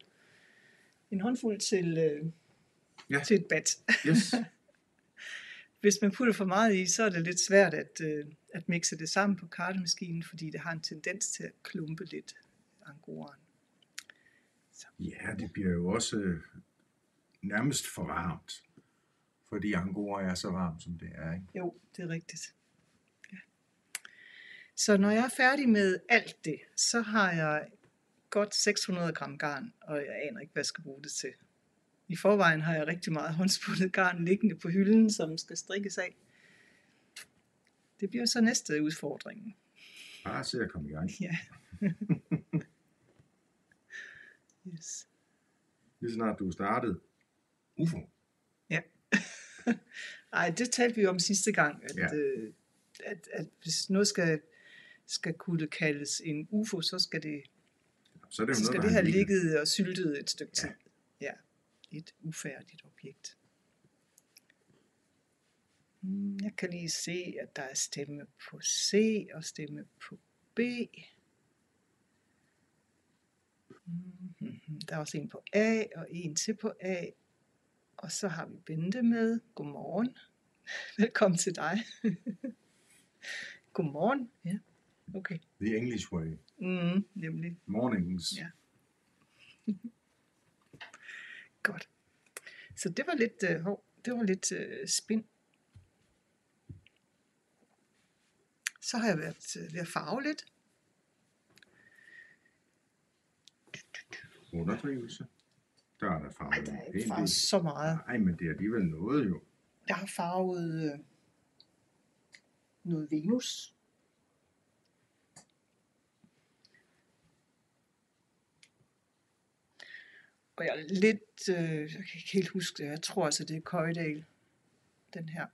til et bat. Yes. Hvis man putter for meget i, så er det lidt svært at mixe det sammen på kartemaskinen, fordi det har en tendens til at klumpe lidt angoraen. Så. Ja, det bliver jo også nærmest for varmt, fordi angora er så varm, som det er, ikke? Jo, det er rigtigt. Ja. Så når jeg er færdig med alt det, så har jeg godt 600 gram garn, og jeg aner ikke, hvad jeg skal bruge det til. I forvejen har jeg rigtig meget håndspundet garn liggende på hylden, som skal strikkes af. Det bliver så næste udfordring. Bare se at komme i gang. Ja. Yes. Lige snart du startede UFO. Ja. Ej, det talte vi om sidste gang, at hvis noget skal kunne kaldes en UFO, så skal det have ligget og syltet et stykke tid. Ja. Et ufærdigt objekt. Jeg kan lige se, at der er stemme på C og stemme på B. Der er også en på A og en til på A. Og så har vi Bente med. Godmorgen. Velkommen til dig. Godmorgen. Ja, okay. The English way. Nemlig. Mornings. Ja. Godt. Så det var lidt spin. Så har jeg været ved at farve lidt. Underdrivelse. Der er der farvet. Nej, der er ikke farvet så meget. Nej, men det er alligevel noget jo. Jeg har farvet noget Venus. Og jeg er lidt, jeg kan ikke helt huske det, jeg tror altså det er Køjdal, den her.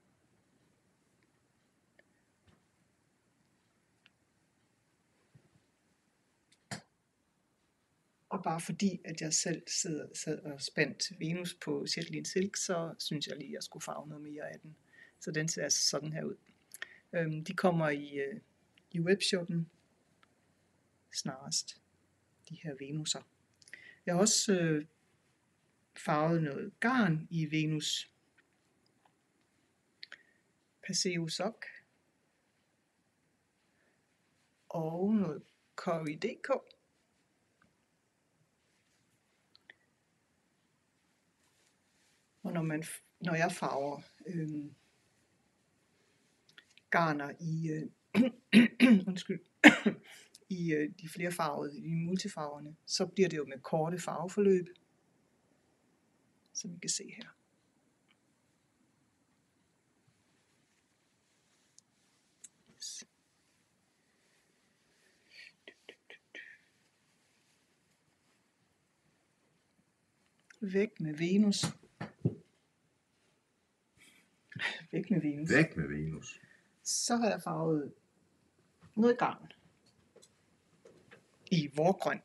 Og bare fordi, at jeg selv sad og spændt Venus på Shetland Silk, så synes jeg lige, at jeg skulle farve noget mere af den. Så den ser altså sådan her ud. De kommer i webshoppen snarest, de her Venuser. Jeg har også farvet noget garn i Venus. Paseo Sok. Og noget Cori.dk. Og når jeg farver garner i i de flerfarvede, i multifarverne, så bliver det jo med korte farveforløb. som I kan se her. Yes. Væk med Venus. Væk med Venus. Væk med Venus. Så har jeg farvet noget garn i vårgrøn.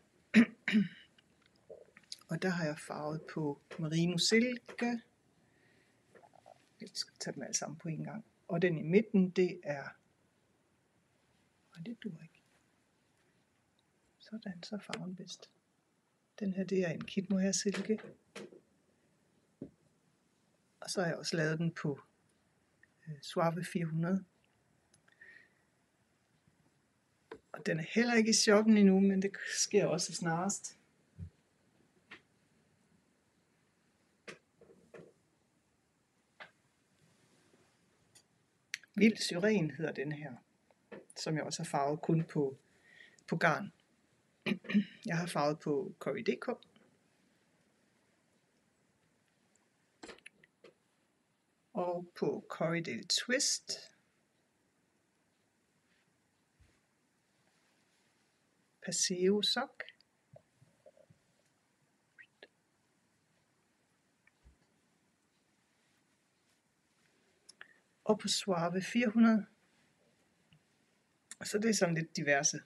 Og der har jeg farvet på merino silke. Jeg skal tage dem alle sammen på en gang. Og den i midten, det er... Og det duer ikke. Sådan, så er farven bedst. Den her, det er en kit mohair silke. Og så har jeg også lavet den på Suave 400. Og den er heller ikke i shoppen endnu, men det sker også snarest. Vild syren hedder den her, som jeg også har farvet kun på garn. Jeg har farvet på Cori.dk. Og på Corriedale Twist. Paseo sok. Og på Suave 400. Så det er sådan lidt diverse.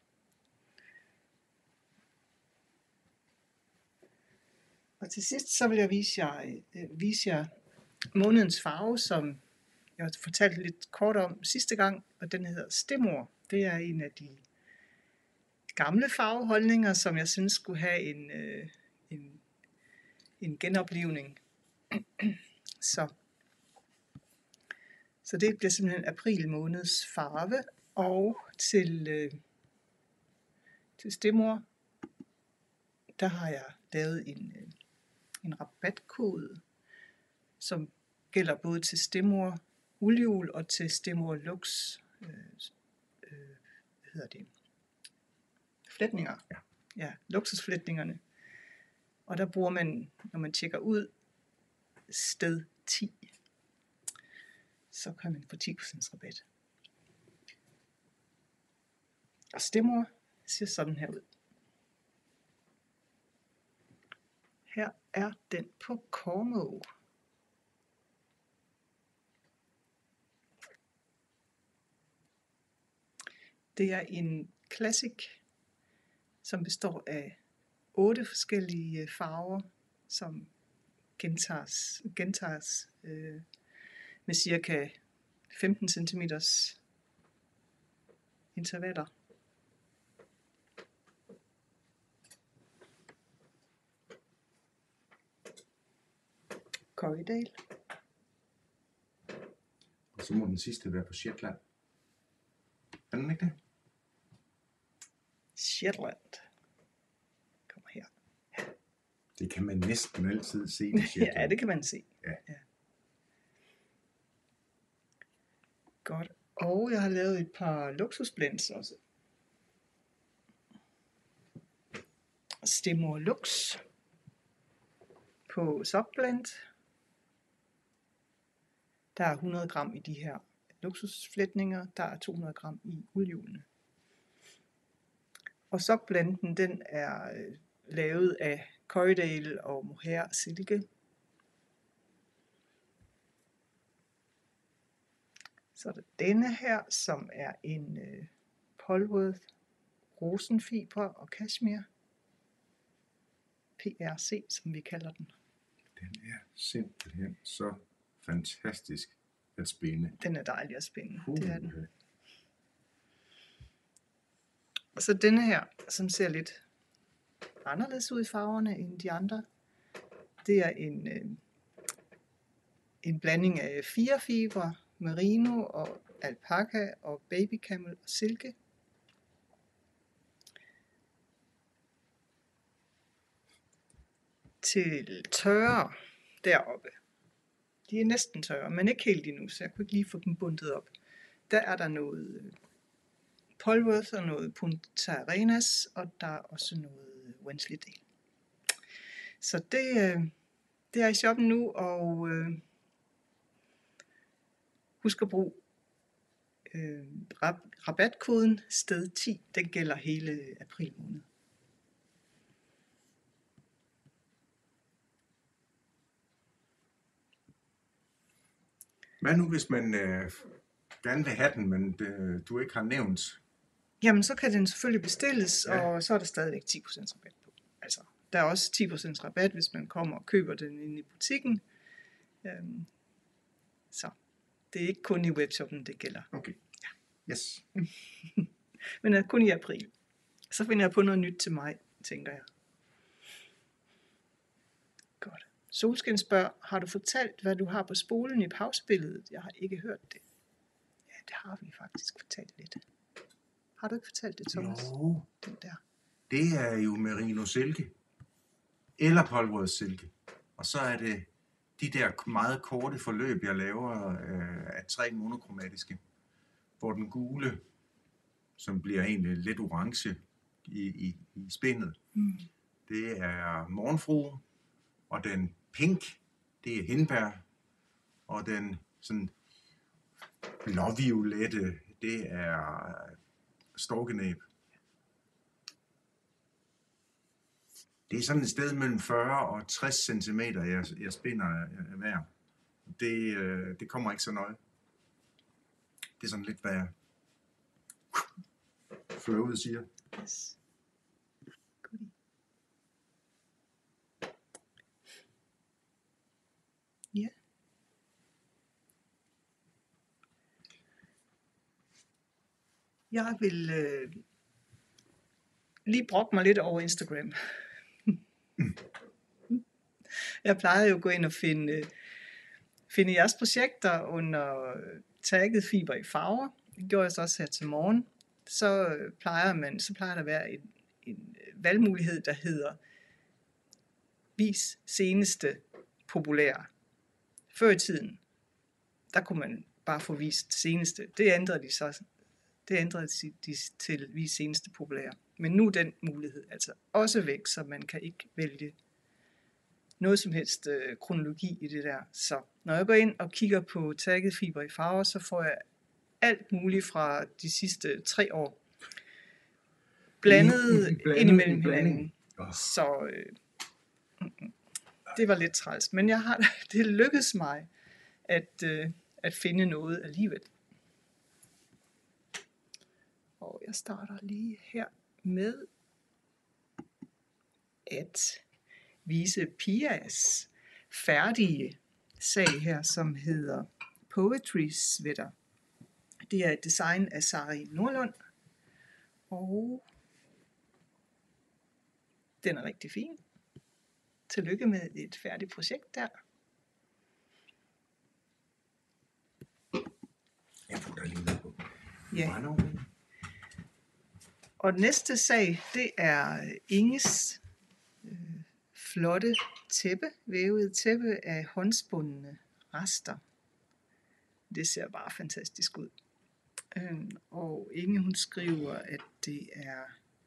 Og til sidst så vil jeg vise jer månedens farve, som jeg fortalte lidt kort om sidste gang, og den hedder Stemor. Det er en af de gamle farveholdninger, som jeg synes skulle have en genoplevning. Så det bliver simpelthen april måneds farve, og til Stemor, der har jeg lavet en rabatkode, som gælder både til Stemor uldhjul og til Stemor Lux flætninger. Ja, luksusflætningerne. Og der bruger man, når man tjekker ud, sted 10. Så kan man få 10% rabat. Og Stemor ser sådan her ud. Her er den på Cormo. Det er en classic, som består af 8 forskellige farver, som gentages med cirka 15 cm intervaller. Corriedale. Og så må den sidste være på Shetland. Er den ikke det? Shetland. Kommer her. Det kan man næsten altid se på Shetland. Ja, det kan man se. Ja. Godt. Og jeg har lavet et par luksusblends også. Stemor Lux på Sockblend. Der er 100 gram i de her luksusflætninger. Der er 200 gram i uldhjulene. Og Sockblenden, den er lavet af Corriedale og mohair silke. Så er der denne her, som er en Polworth rosenfiber og cashmere. PRC, som vi kalder den. Den er simpelthen så fantastisk at spænde. Den er dejlig at spænde. Det er den. Okay. Og så denne her, som ser lidt anderledes ud i farverne end de andre. Det er en blanding af 4 fibre, merino og alpaca og baby camel og silke. Til tørre deroppe. De er næsten tørre, men ikke helt endnu, så jeg kunne ikke lige få dem bundet op. Der er der noget Polworth og noget Punta Arenas, og der er også noget Wensleydale. Så Det er i shoppen nu, og husk at bruge rabatkoden STED10. Den gælder hele april måned. Hvad nu, hvis man gerne vil have den, men du ikke har nævnt? Jamen, så kan den selvfølgelig bestilles, Ja. og så er der stadigvæk 10% rabat på. Altså, der er også 10% rabat, hvis man kommer og køber den inde i butikken. Så det er ikke kun i webshoppen, det gælder. Okay. Yes. Men kun i april. Så finder jeg på noget nyt til mig, tænker jeg. Godt. Solskin spørger, har du fortalt, hvad du har på spolen i pausebilledet? Jeg har ikke hørt det. Ja, det har vi faktisk fortalt lidt. Har du ikke fortalt det, Thomas? Jo, Den der. det er jo merino silke. Eller polvrødssilke. Og så er det de der meget korte forløb, jeg laver af 3 monokromatiske. Hvor den gule, som bliver egentlig lidt orange i spændet, det er morgenfrue. Og den pink, det er hindbær. Og den sådan blåviolette, det er storkenæb. Det er sådan et sted mellem 40 og 60 cm, jeg spinder hver. Det kommer ikke så nøje. Det er sådan lidt, hvad flowet siger. Yes. Goodie. Ja. Jeg vil lige brokke mig lidt over Instagram. Jeg plejede jo at gå ind og finde jeres projekter under tagget Fiber i farver. Det gjorde jeg så også her til morgen. Så plejer der at være en valgmulighed, der hedder vis seneste populære. Før i tiden, der kunne man bare få vist seneste. Det ændrede de til vis seneste populære. Men nu er den mulighed altså også væk, så man kan ikke vælge noget som helst kronologi i det der. Så når jeg går ind og kigger på tagget Fiber i farver, så får jeg alt muligt fra de sidste 3 år blandet ind imellem hinanden. Så det var lidt træls. Men det lykkedes mig at finde noget alligevel. Og jeg starter lige her med at vise Pias færdige sag her, som hedder Poetry Sweater. Det er et design af Sari Nordlund, og den er rigtig fin. Tillykke med et færdigt projekt der. Jeg putter lige noget på. Ja. Og næste sag, det er Inges flotte vævede tæppe af håndspundne rester. Det ser bare fantastisk ud. Og Inge, hun skriver, at det er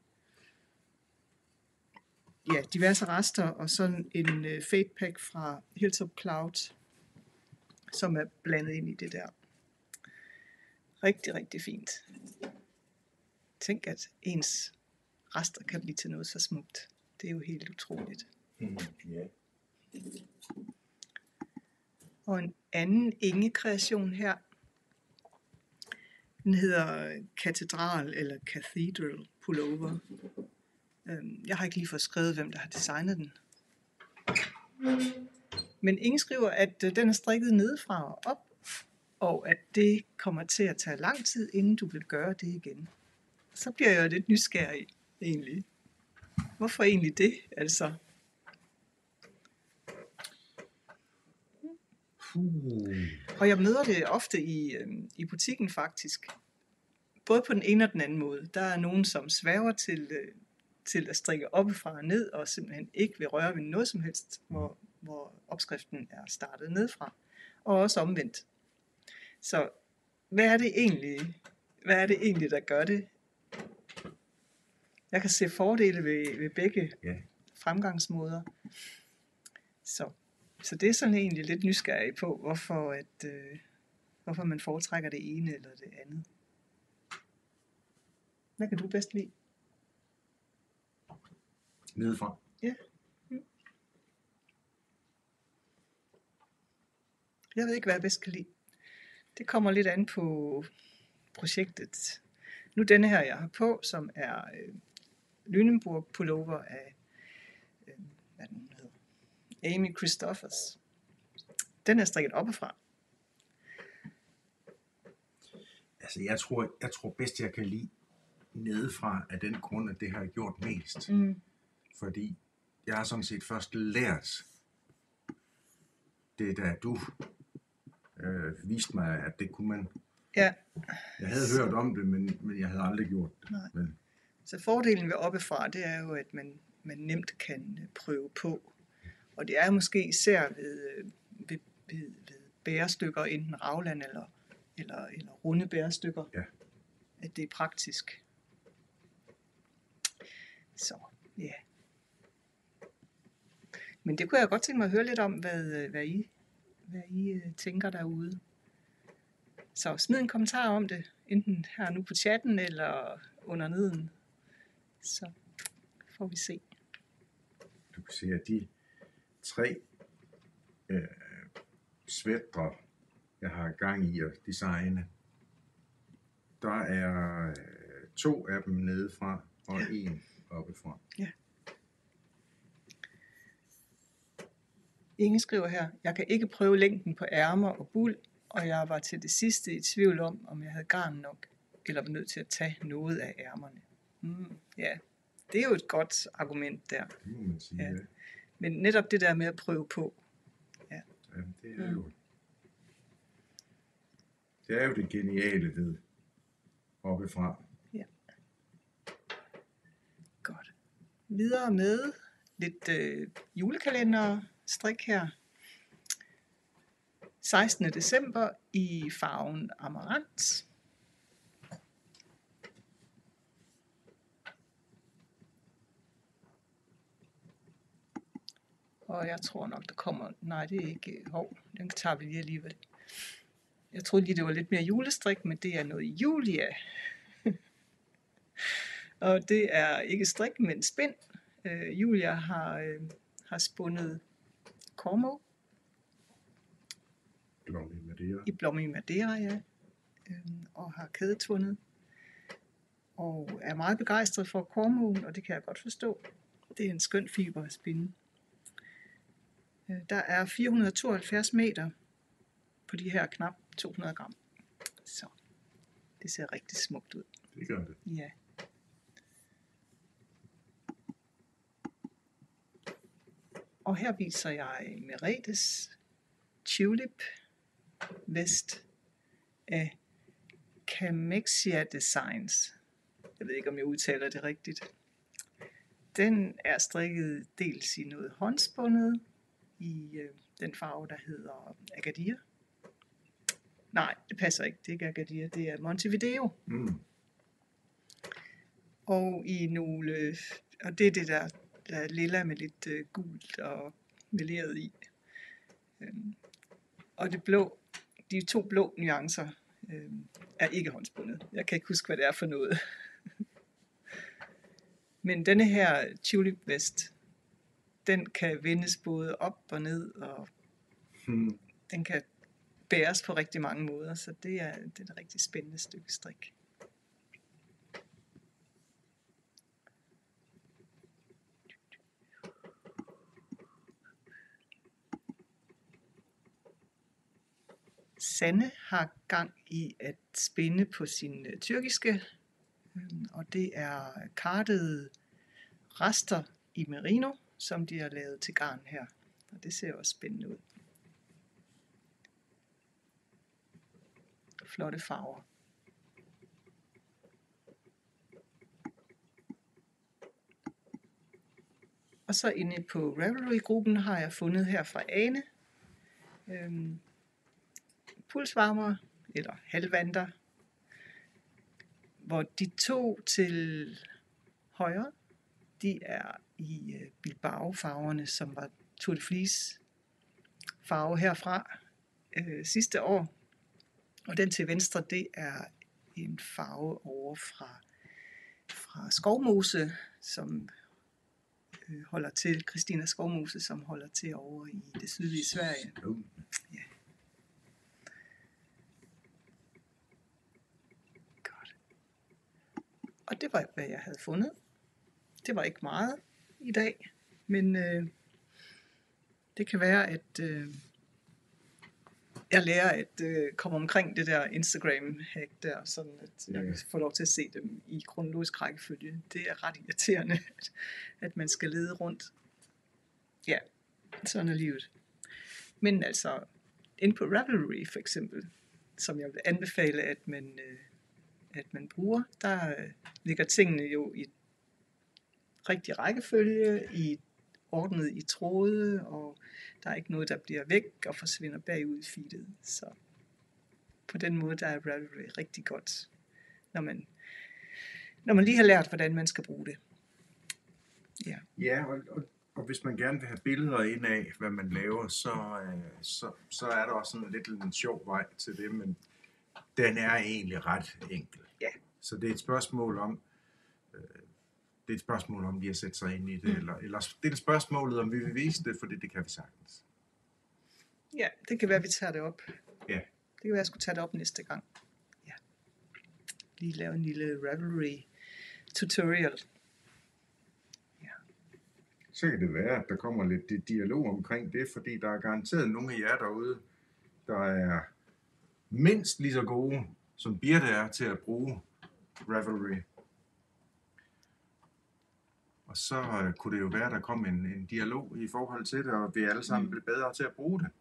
diverse rester og sådan en fade pack fra Hilltop Cloud, som er blandet ind i det der. Rigtig, rigtig fint. Tænk, at ens rester kan blive til noget så smukt. Det er jo helt utroligt. Yeah. Og en anden Inge-kreation her, den hedder Katedral eller Cathedral Pullover. Jeg har ikke lige fået skrevet, hvem der har designet den. Men Inge skriver, at den er strikket nedefra og op, og at det kommer til at tage lang tid, inden du vil gøre det igen. Så bliver jeg jo lidt nysgerrig, egentlig. Hvorfor egentlig det, altså? Og jeg møder det ofte i butikken faktisk. Både på den ene og den anden måde. Der er nogen, som sværger til at strikke oppefra og ned, og simpelthen ikke vil røre ved noget som helst, hvor opskriften er startet nedefra. Og også omvendt. Så hvad er det egentlig, der gør det? Jeg kan se fordele ved begge fremgangsmåder. Så Så det er sådan egentlig lidt nysgerrig på, hvorfor man foretrækker det ene eller det andet. Hvad kan du bedst lide? Nedefra. Ja. Jeg ved ikke, hvad jeg bedst kan lide. Det kommer lidt an på projektet. Nu denne her, jeg har på, som er Lüneburg pullover af, hvad den hedder, Amy Christophers. Den er strikket oppefra. Altså, jeg tror bedst, jeg kan lide nedefra af den grund, at det har jeg gjort mest. Fordi jeg har sådan set først lært det, da du viste mig, at det kunne man. Ja. Jeg havde hørt om det, men jeg havde aldrig gjort det. Men Så fordelen ved oppefra, det er jo, at man nemt kan prøve på. Og det er måske især ved bærestykker, enten ragland eller runde bærestykker, ja. At det er praktisk. Så, ja. Men det kunne jeg godt tænke mig at høre lidt om, hvad I tænker derude. Så smid en kommentar om det, enten her nu på chatten eller under neden. Så får vi se. Du kan se, at de 3 sweatre, jeg har gang i at designe, der er 2 af dem nedefra og 1 oppefra. Ja. Inge skriver her, jeg kan ikke prøve længden på ærmer og buld, og jeg var til det sidste i tvivl om jeg havde garn nok, eller var nødt til at tage noget af ærmerne. Ja, det er jo et godt argument der. Det må man sige, ja. Men netop det der med at prøve på. Ja, det er jo... Det er jo det geniale ved oppefra. Ja. Godt. Videre med lidt julekalender-strik her. 16. december i farven Amarant. Og jeg tror nok, der kommer... Nej, det er ikke... den tager vi lige alligevel. Jeg troede lige, det var lidt mere julestrik, men det er noget Julia. Og det er ikke strik, men spind. Julia har spundet Cormo. I Blomme Madeira, ja. Og har kædetvundet. Og er meget begejstret for Cormoen, og det kan jeg godt forstå. Det er en skøn fiber at spinde. Der er 472 meter på de her knap 200 gram. Så det ser rigtig smukt ud. Det gør det. Ja. Og her viser jeg Meretes Tulip vest af Camexia Designs. Jeg ved ikke, om jeg udtaler det rigtigt. Den er strikket dels i noget håndspundet, i den farve, der hedder Agadir. Nej, det passer ikke. Det er ikke Agadir, det er Montevideo. Og i nogle, og det er det der er lilla med lidt gult og meleret i. Og det blå, de 2 blå nuancer er ikke håndspundet. Jeg kan ikke huske, hvad det er for noget. Men denne her tulip vest, den kan vendes både op og ned, og den kan bæres på rigtig mange måder, så det er et rigtig spændende stykke strik. Sanne har gang i at spinde på sin tyrkiske, og det er kartede rester i merino, som de har lavet til garn her. Og det ser også spændende ud. Flotte farver. Og så inde på Ravelry-gruppen har jeg fundet her fra Ane pulsvarmer eller halvvanter, hvor de 2 til højre, de er i Bilbao-farverne, som var Tour de Fleece farve herfra sidste år. Og den til venstre, det er en farve over fra Skovmose, som holder til, Christina Skovmose, som holder til over i det sydlige Sverige. Ja. Godt. Og det var, hvad jeg havde fundet. Det var ikke meget i dag, men det kan være, at jeg lærer at komme omkring det der Instagram-hack der, sådan at jeg kan få lov til at se dem i kronologisk rækkefølge. Det er ret irriterende, at man skal lede rundt. Ja, sådan er livet. Men altså, inde på Ravelry for eksempel, som jeg vil anbefale, at man bruger, der ligger tingene jo i rigtig rækkefølge, ordnet i tråde, og der er ikke noget, der bliver væk og forsvinder bagud i feedet. Så på den måde, der er Ravelry rigtig godt, når man lige har lært, hvordan man skal bruge det. Ja, ja og hvis man gerne vil have billeder ind af, hvad man laver, så er der også sådan lidt en sjov vej til det, men den er egentlig ret enkel. Ja. Så det er et spørgsmål om, lige at sætte sig ind i det, eller det er spørgsmålet, om vi vil vise det, for det kan vi sagtens. Ja, det kan være, at vi tager det op. Ja. Det kan være, at jeg skulle tage det op næste gang. Ja. Lige lave en lille Ravelry tutorial. Ja. Så kan det være, at der kommer lidt dialog omkring det, fordi der er garanteret nogle af jer derude, der er mindst lige så gode, som Birte er til at bruge Ravelry. Og så kunne det jo være, at der kom en dialog i forhold til det, og vi alle sammen blev bedre til at bruge det.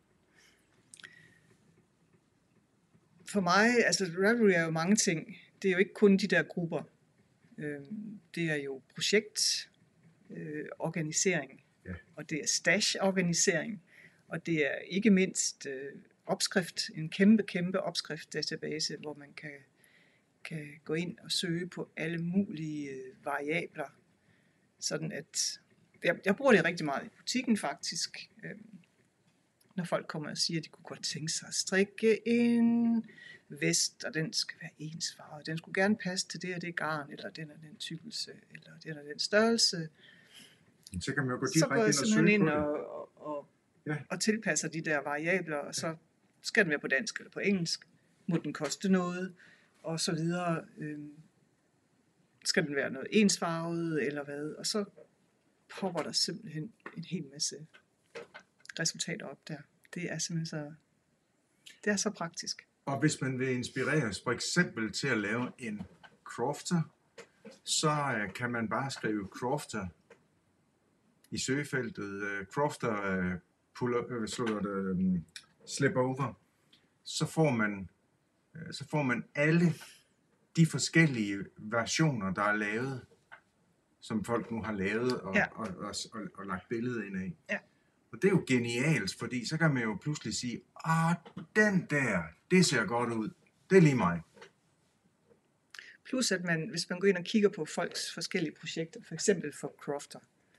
For mig, altså Ravelry er jo mange ting. Det er jo ikke kun de der grupper. Det er jo projektorganisering, og det er stash-organisering, og det er ikke mindst opskrift, en kæmpe opskriftdatabase, hvor man kan gå ind og søge på alle mulige variabler. Sådan at jeg bruger det rigtig meget i butikken faktisk, når folk kommer og siger, at de kunne godt tænke sig at strikke en vest, og den skal være ensfarvet. Den skulle gerne passe til det og det garn, eller den og den tykkelse, eller den og den størrelse. Så kan man jo gå direkte ind og søge på det. Og tilpasser de der variabler, og så skal den være på dansk eller på engelsk. Må den koste noget, og så videre. Skal den være noget ensfarvet, eller hvad? Og så popper der simpelthen en hel masse resultater op der. Det er simpelthen så praktisk. Og hvis man vil inspireres for eksempel til at lave en crofter, så kan man bare skrive crofter i søgefeltet. Crofter slip over. Så får man alle de forskellige versioner, der er lavet, som folk nu har lavet og lagt billedet ind af. Ja. Og det er jo genialt, fordi så kan man jo pludselig sige, den der, det ser godt ud. Det er lige mig. Plus at hvis man går ind og kigger på folks forskellige projekter, for eksempel for crofter,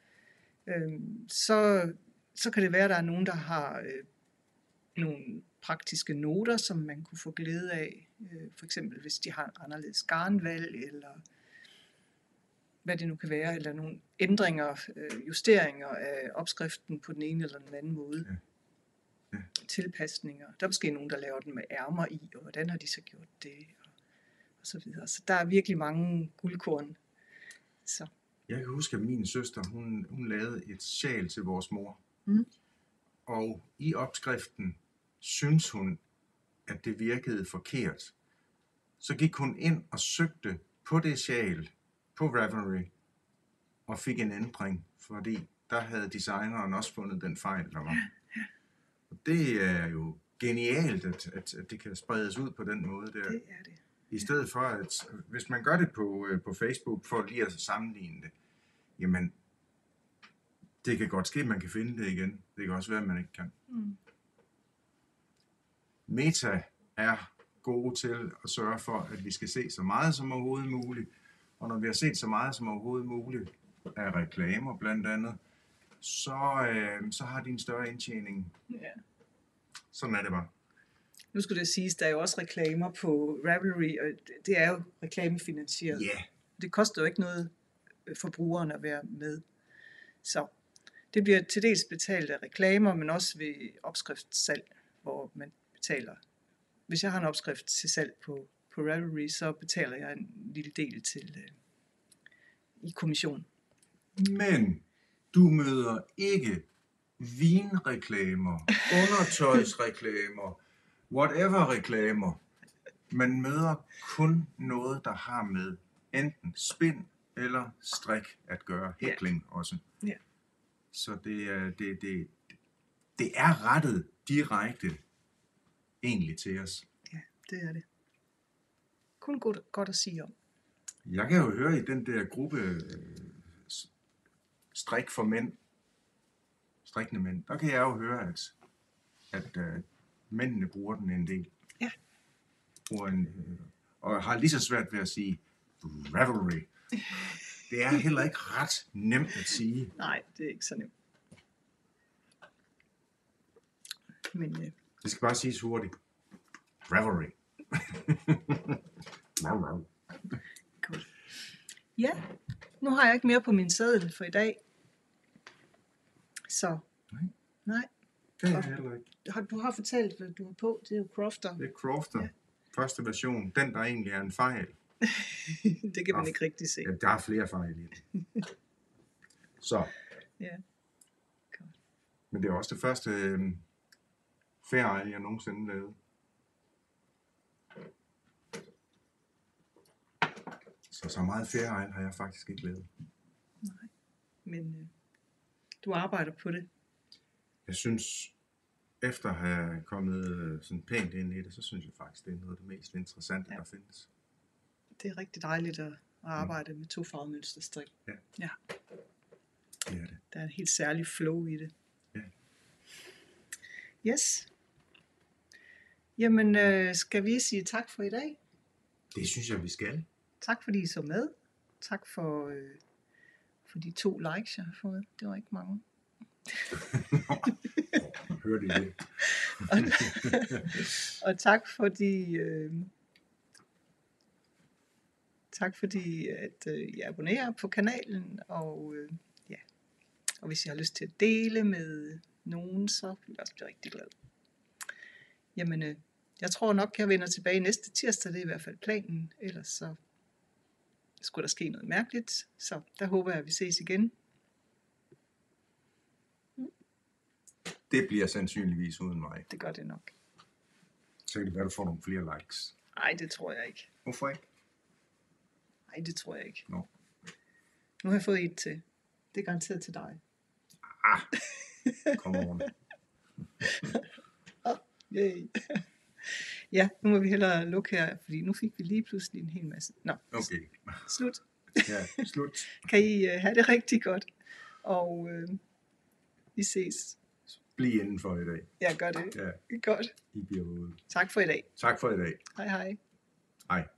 så kan det være, at der er nogen, der har nogle praktiske noter, som man kunne få glæde af. For eksempel hvis de har anderledes garnvalg, eller hvad det nu kan være, eller nogle ændringer, justeringer af opskriften på den ene eller den anden måde. Ja. Tilpasninger. Der er måske nogen, der laver den med ærmer i, og hvordan har de så gjort det, og så videre. Så der er virkelig mange guldkorn. Så. Jeg kan huske, at min søster, hun lavede et sjal til vores mor. Og i opskriften synes hun, at det virkede forkert. Så gik hun ind og søgte på det sjal på Ravelry og fik en ændring, fordi der havde designeren også fundet den fejl, der var. Og det er jo genialt, at det kan spredes ud på den måde der. Det er det. I stedet for, at hvis man gør det på Facebook for lige at sammenligne det, jamen, det kan godt ske, at man kan finde det igen. Det kan også være, at man ikke kan. Meta er gode til at sørge for, at vi skal se så meget som overhovedet muligt. Og når vi har set så meget som overhovedet muligt af reklamer blandt andet, så har de en større indtjening Sådan er det bare. Nu skulle det siges, der er jo også reklamer på Ravelry, og det er jo reklamefinansieret. Ja. Det koster jo ikke noget for brugeren at være med. Så det bliver til dels betalt af reklamer, men også ved opskriftssalg, hvor man betaler. Hvis jeg har en opskrift til salg på Ravelry, så betaler jeg en lille del til i kommission. Men du møder ikke vinreklamer, undertøjsreklamer, whatever-reklamer. Man møder kun noget, der har med enten spind eller strik at gøre. Hækling også. Ja. Så det er rettet direkte egentlig til os. Ja, det er det. Kun godt at sige om. Jeg kan jo høre i den der gruppe strik for mænd, strikkende mænd, der kan jeg jo høre, at mændene bruger den en del. Ja. Og har lige så svært ved at sige Ravelry. Det er heller ikke ret nemt at sige. Nej, det er ikke så nemt. Men det skal bare siges hurtigt. Ravelry. Godt. Ja, nu har jeg ikke mere på min seddel for i dag. Så, nej. Det er heller ikke. Du har fortalt, hvad du har på. Det er jo Crofter. Det er Crofter. Ja. Første version. Den, der egentlig er en fejl. Det kan man ikke rigtig se. Ja, der er flere fejl i det. Så. Ja. Godt. Men det er også det første Fair Isle, jeg nogensinde lavede. Så meget Fair Isle har jeg faktisk ikke lavet. Nej, men du arbejder på det. Jeg synes, efter at have kommet sådan pænt ind i det, så synes jeg faktisk, det er noget af det mest interessante, der findes. Det er rigtig dejligt at arbejde med tofarvemønsterstrik. Ja. Ja. Det er det. Der er en helt særlig flow i det. Ja. Yes. Jamen, skal vi sige tak for i dag? Det synes jeg, vi skal. Tak fordi I så med. Tak for de 2 likes, jeg har fået. Det var ikke mange. Hørte I det? Og tak fordi at I abonnerer på kanalen, og og hvis I har lyst til at dele med nogen, så vil jeg også blive rigtig glad. Jamen, jeg tror nok, jeg vender tilbage næste tirsdag, det er i hvert fald planen, ellers så skulle der ske noget mærkeligt, så der håber jeg, at vi ses igen. Det bliver sandsynligvis uden mig. Det gør det nok. Så kan det være, du får nogle flere likes. Nej, det tror jeg ikke. Hvorfor ikke? Nej, det tror jeg ikke. Nå. Nu har jeg fået et til. Det er garanteret til dig. Kom over. Yay. Ja, nu må vi hellere lukke her, fordi nu fik vi lige pludselig en hel masse. Nå, Okay. Slut. Ja, slut. Kan I have det rigtig godt, og vi ses. Bliv indenfor i dag. Ja, gør det. Ja. Godt. I bliver ude. Tak for i dag. Tak for i dag. Hej hej. Hej.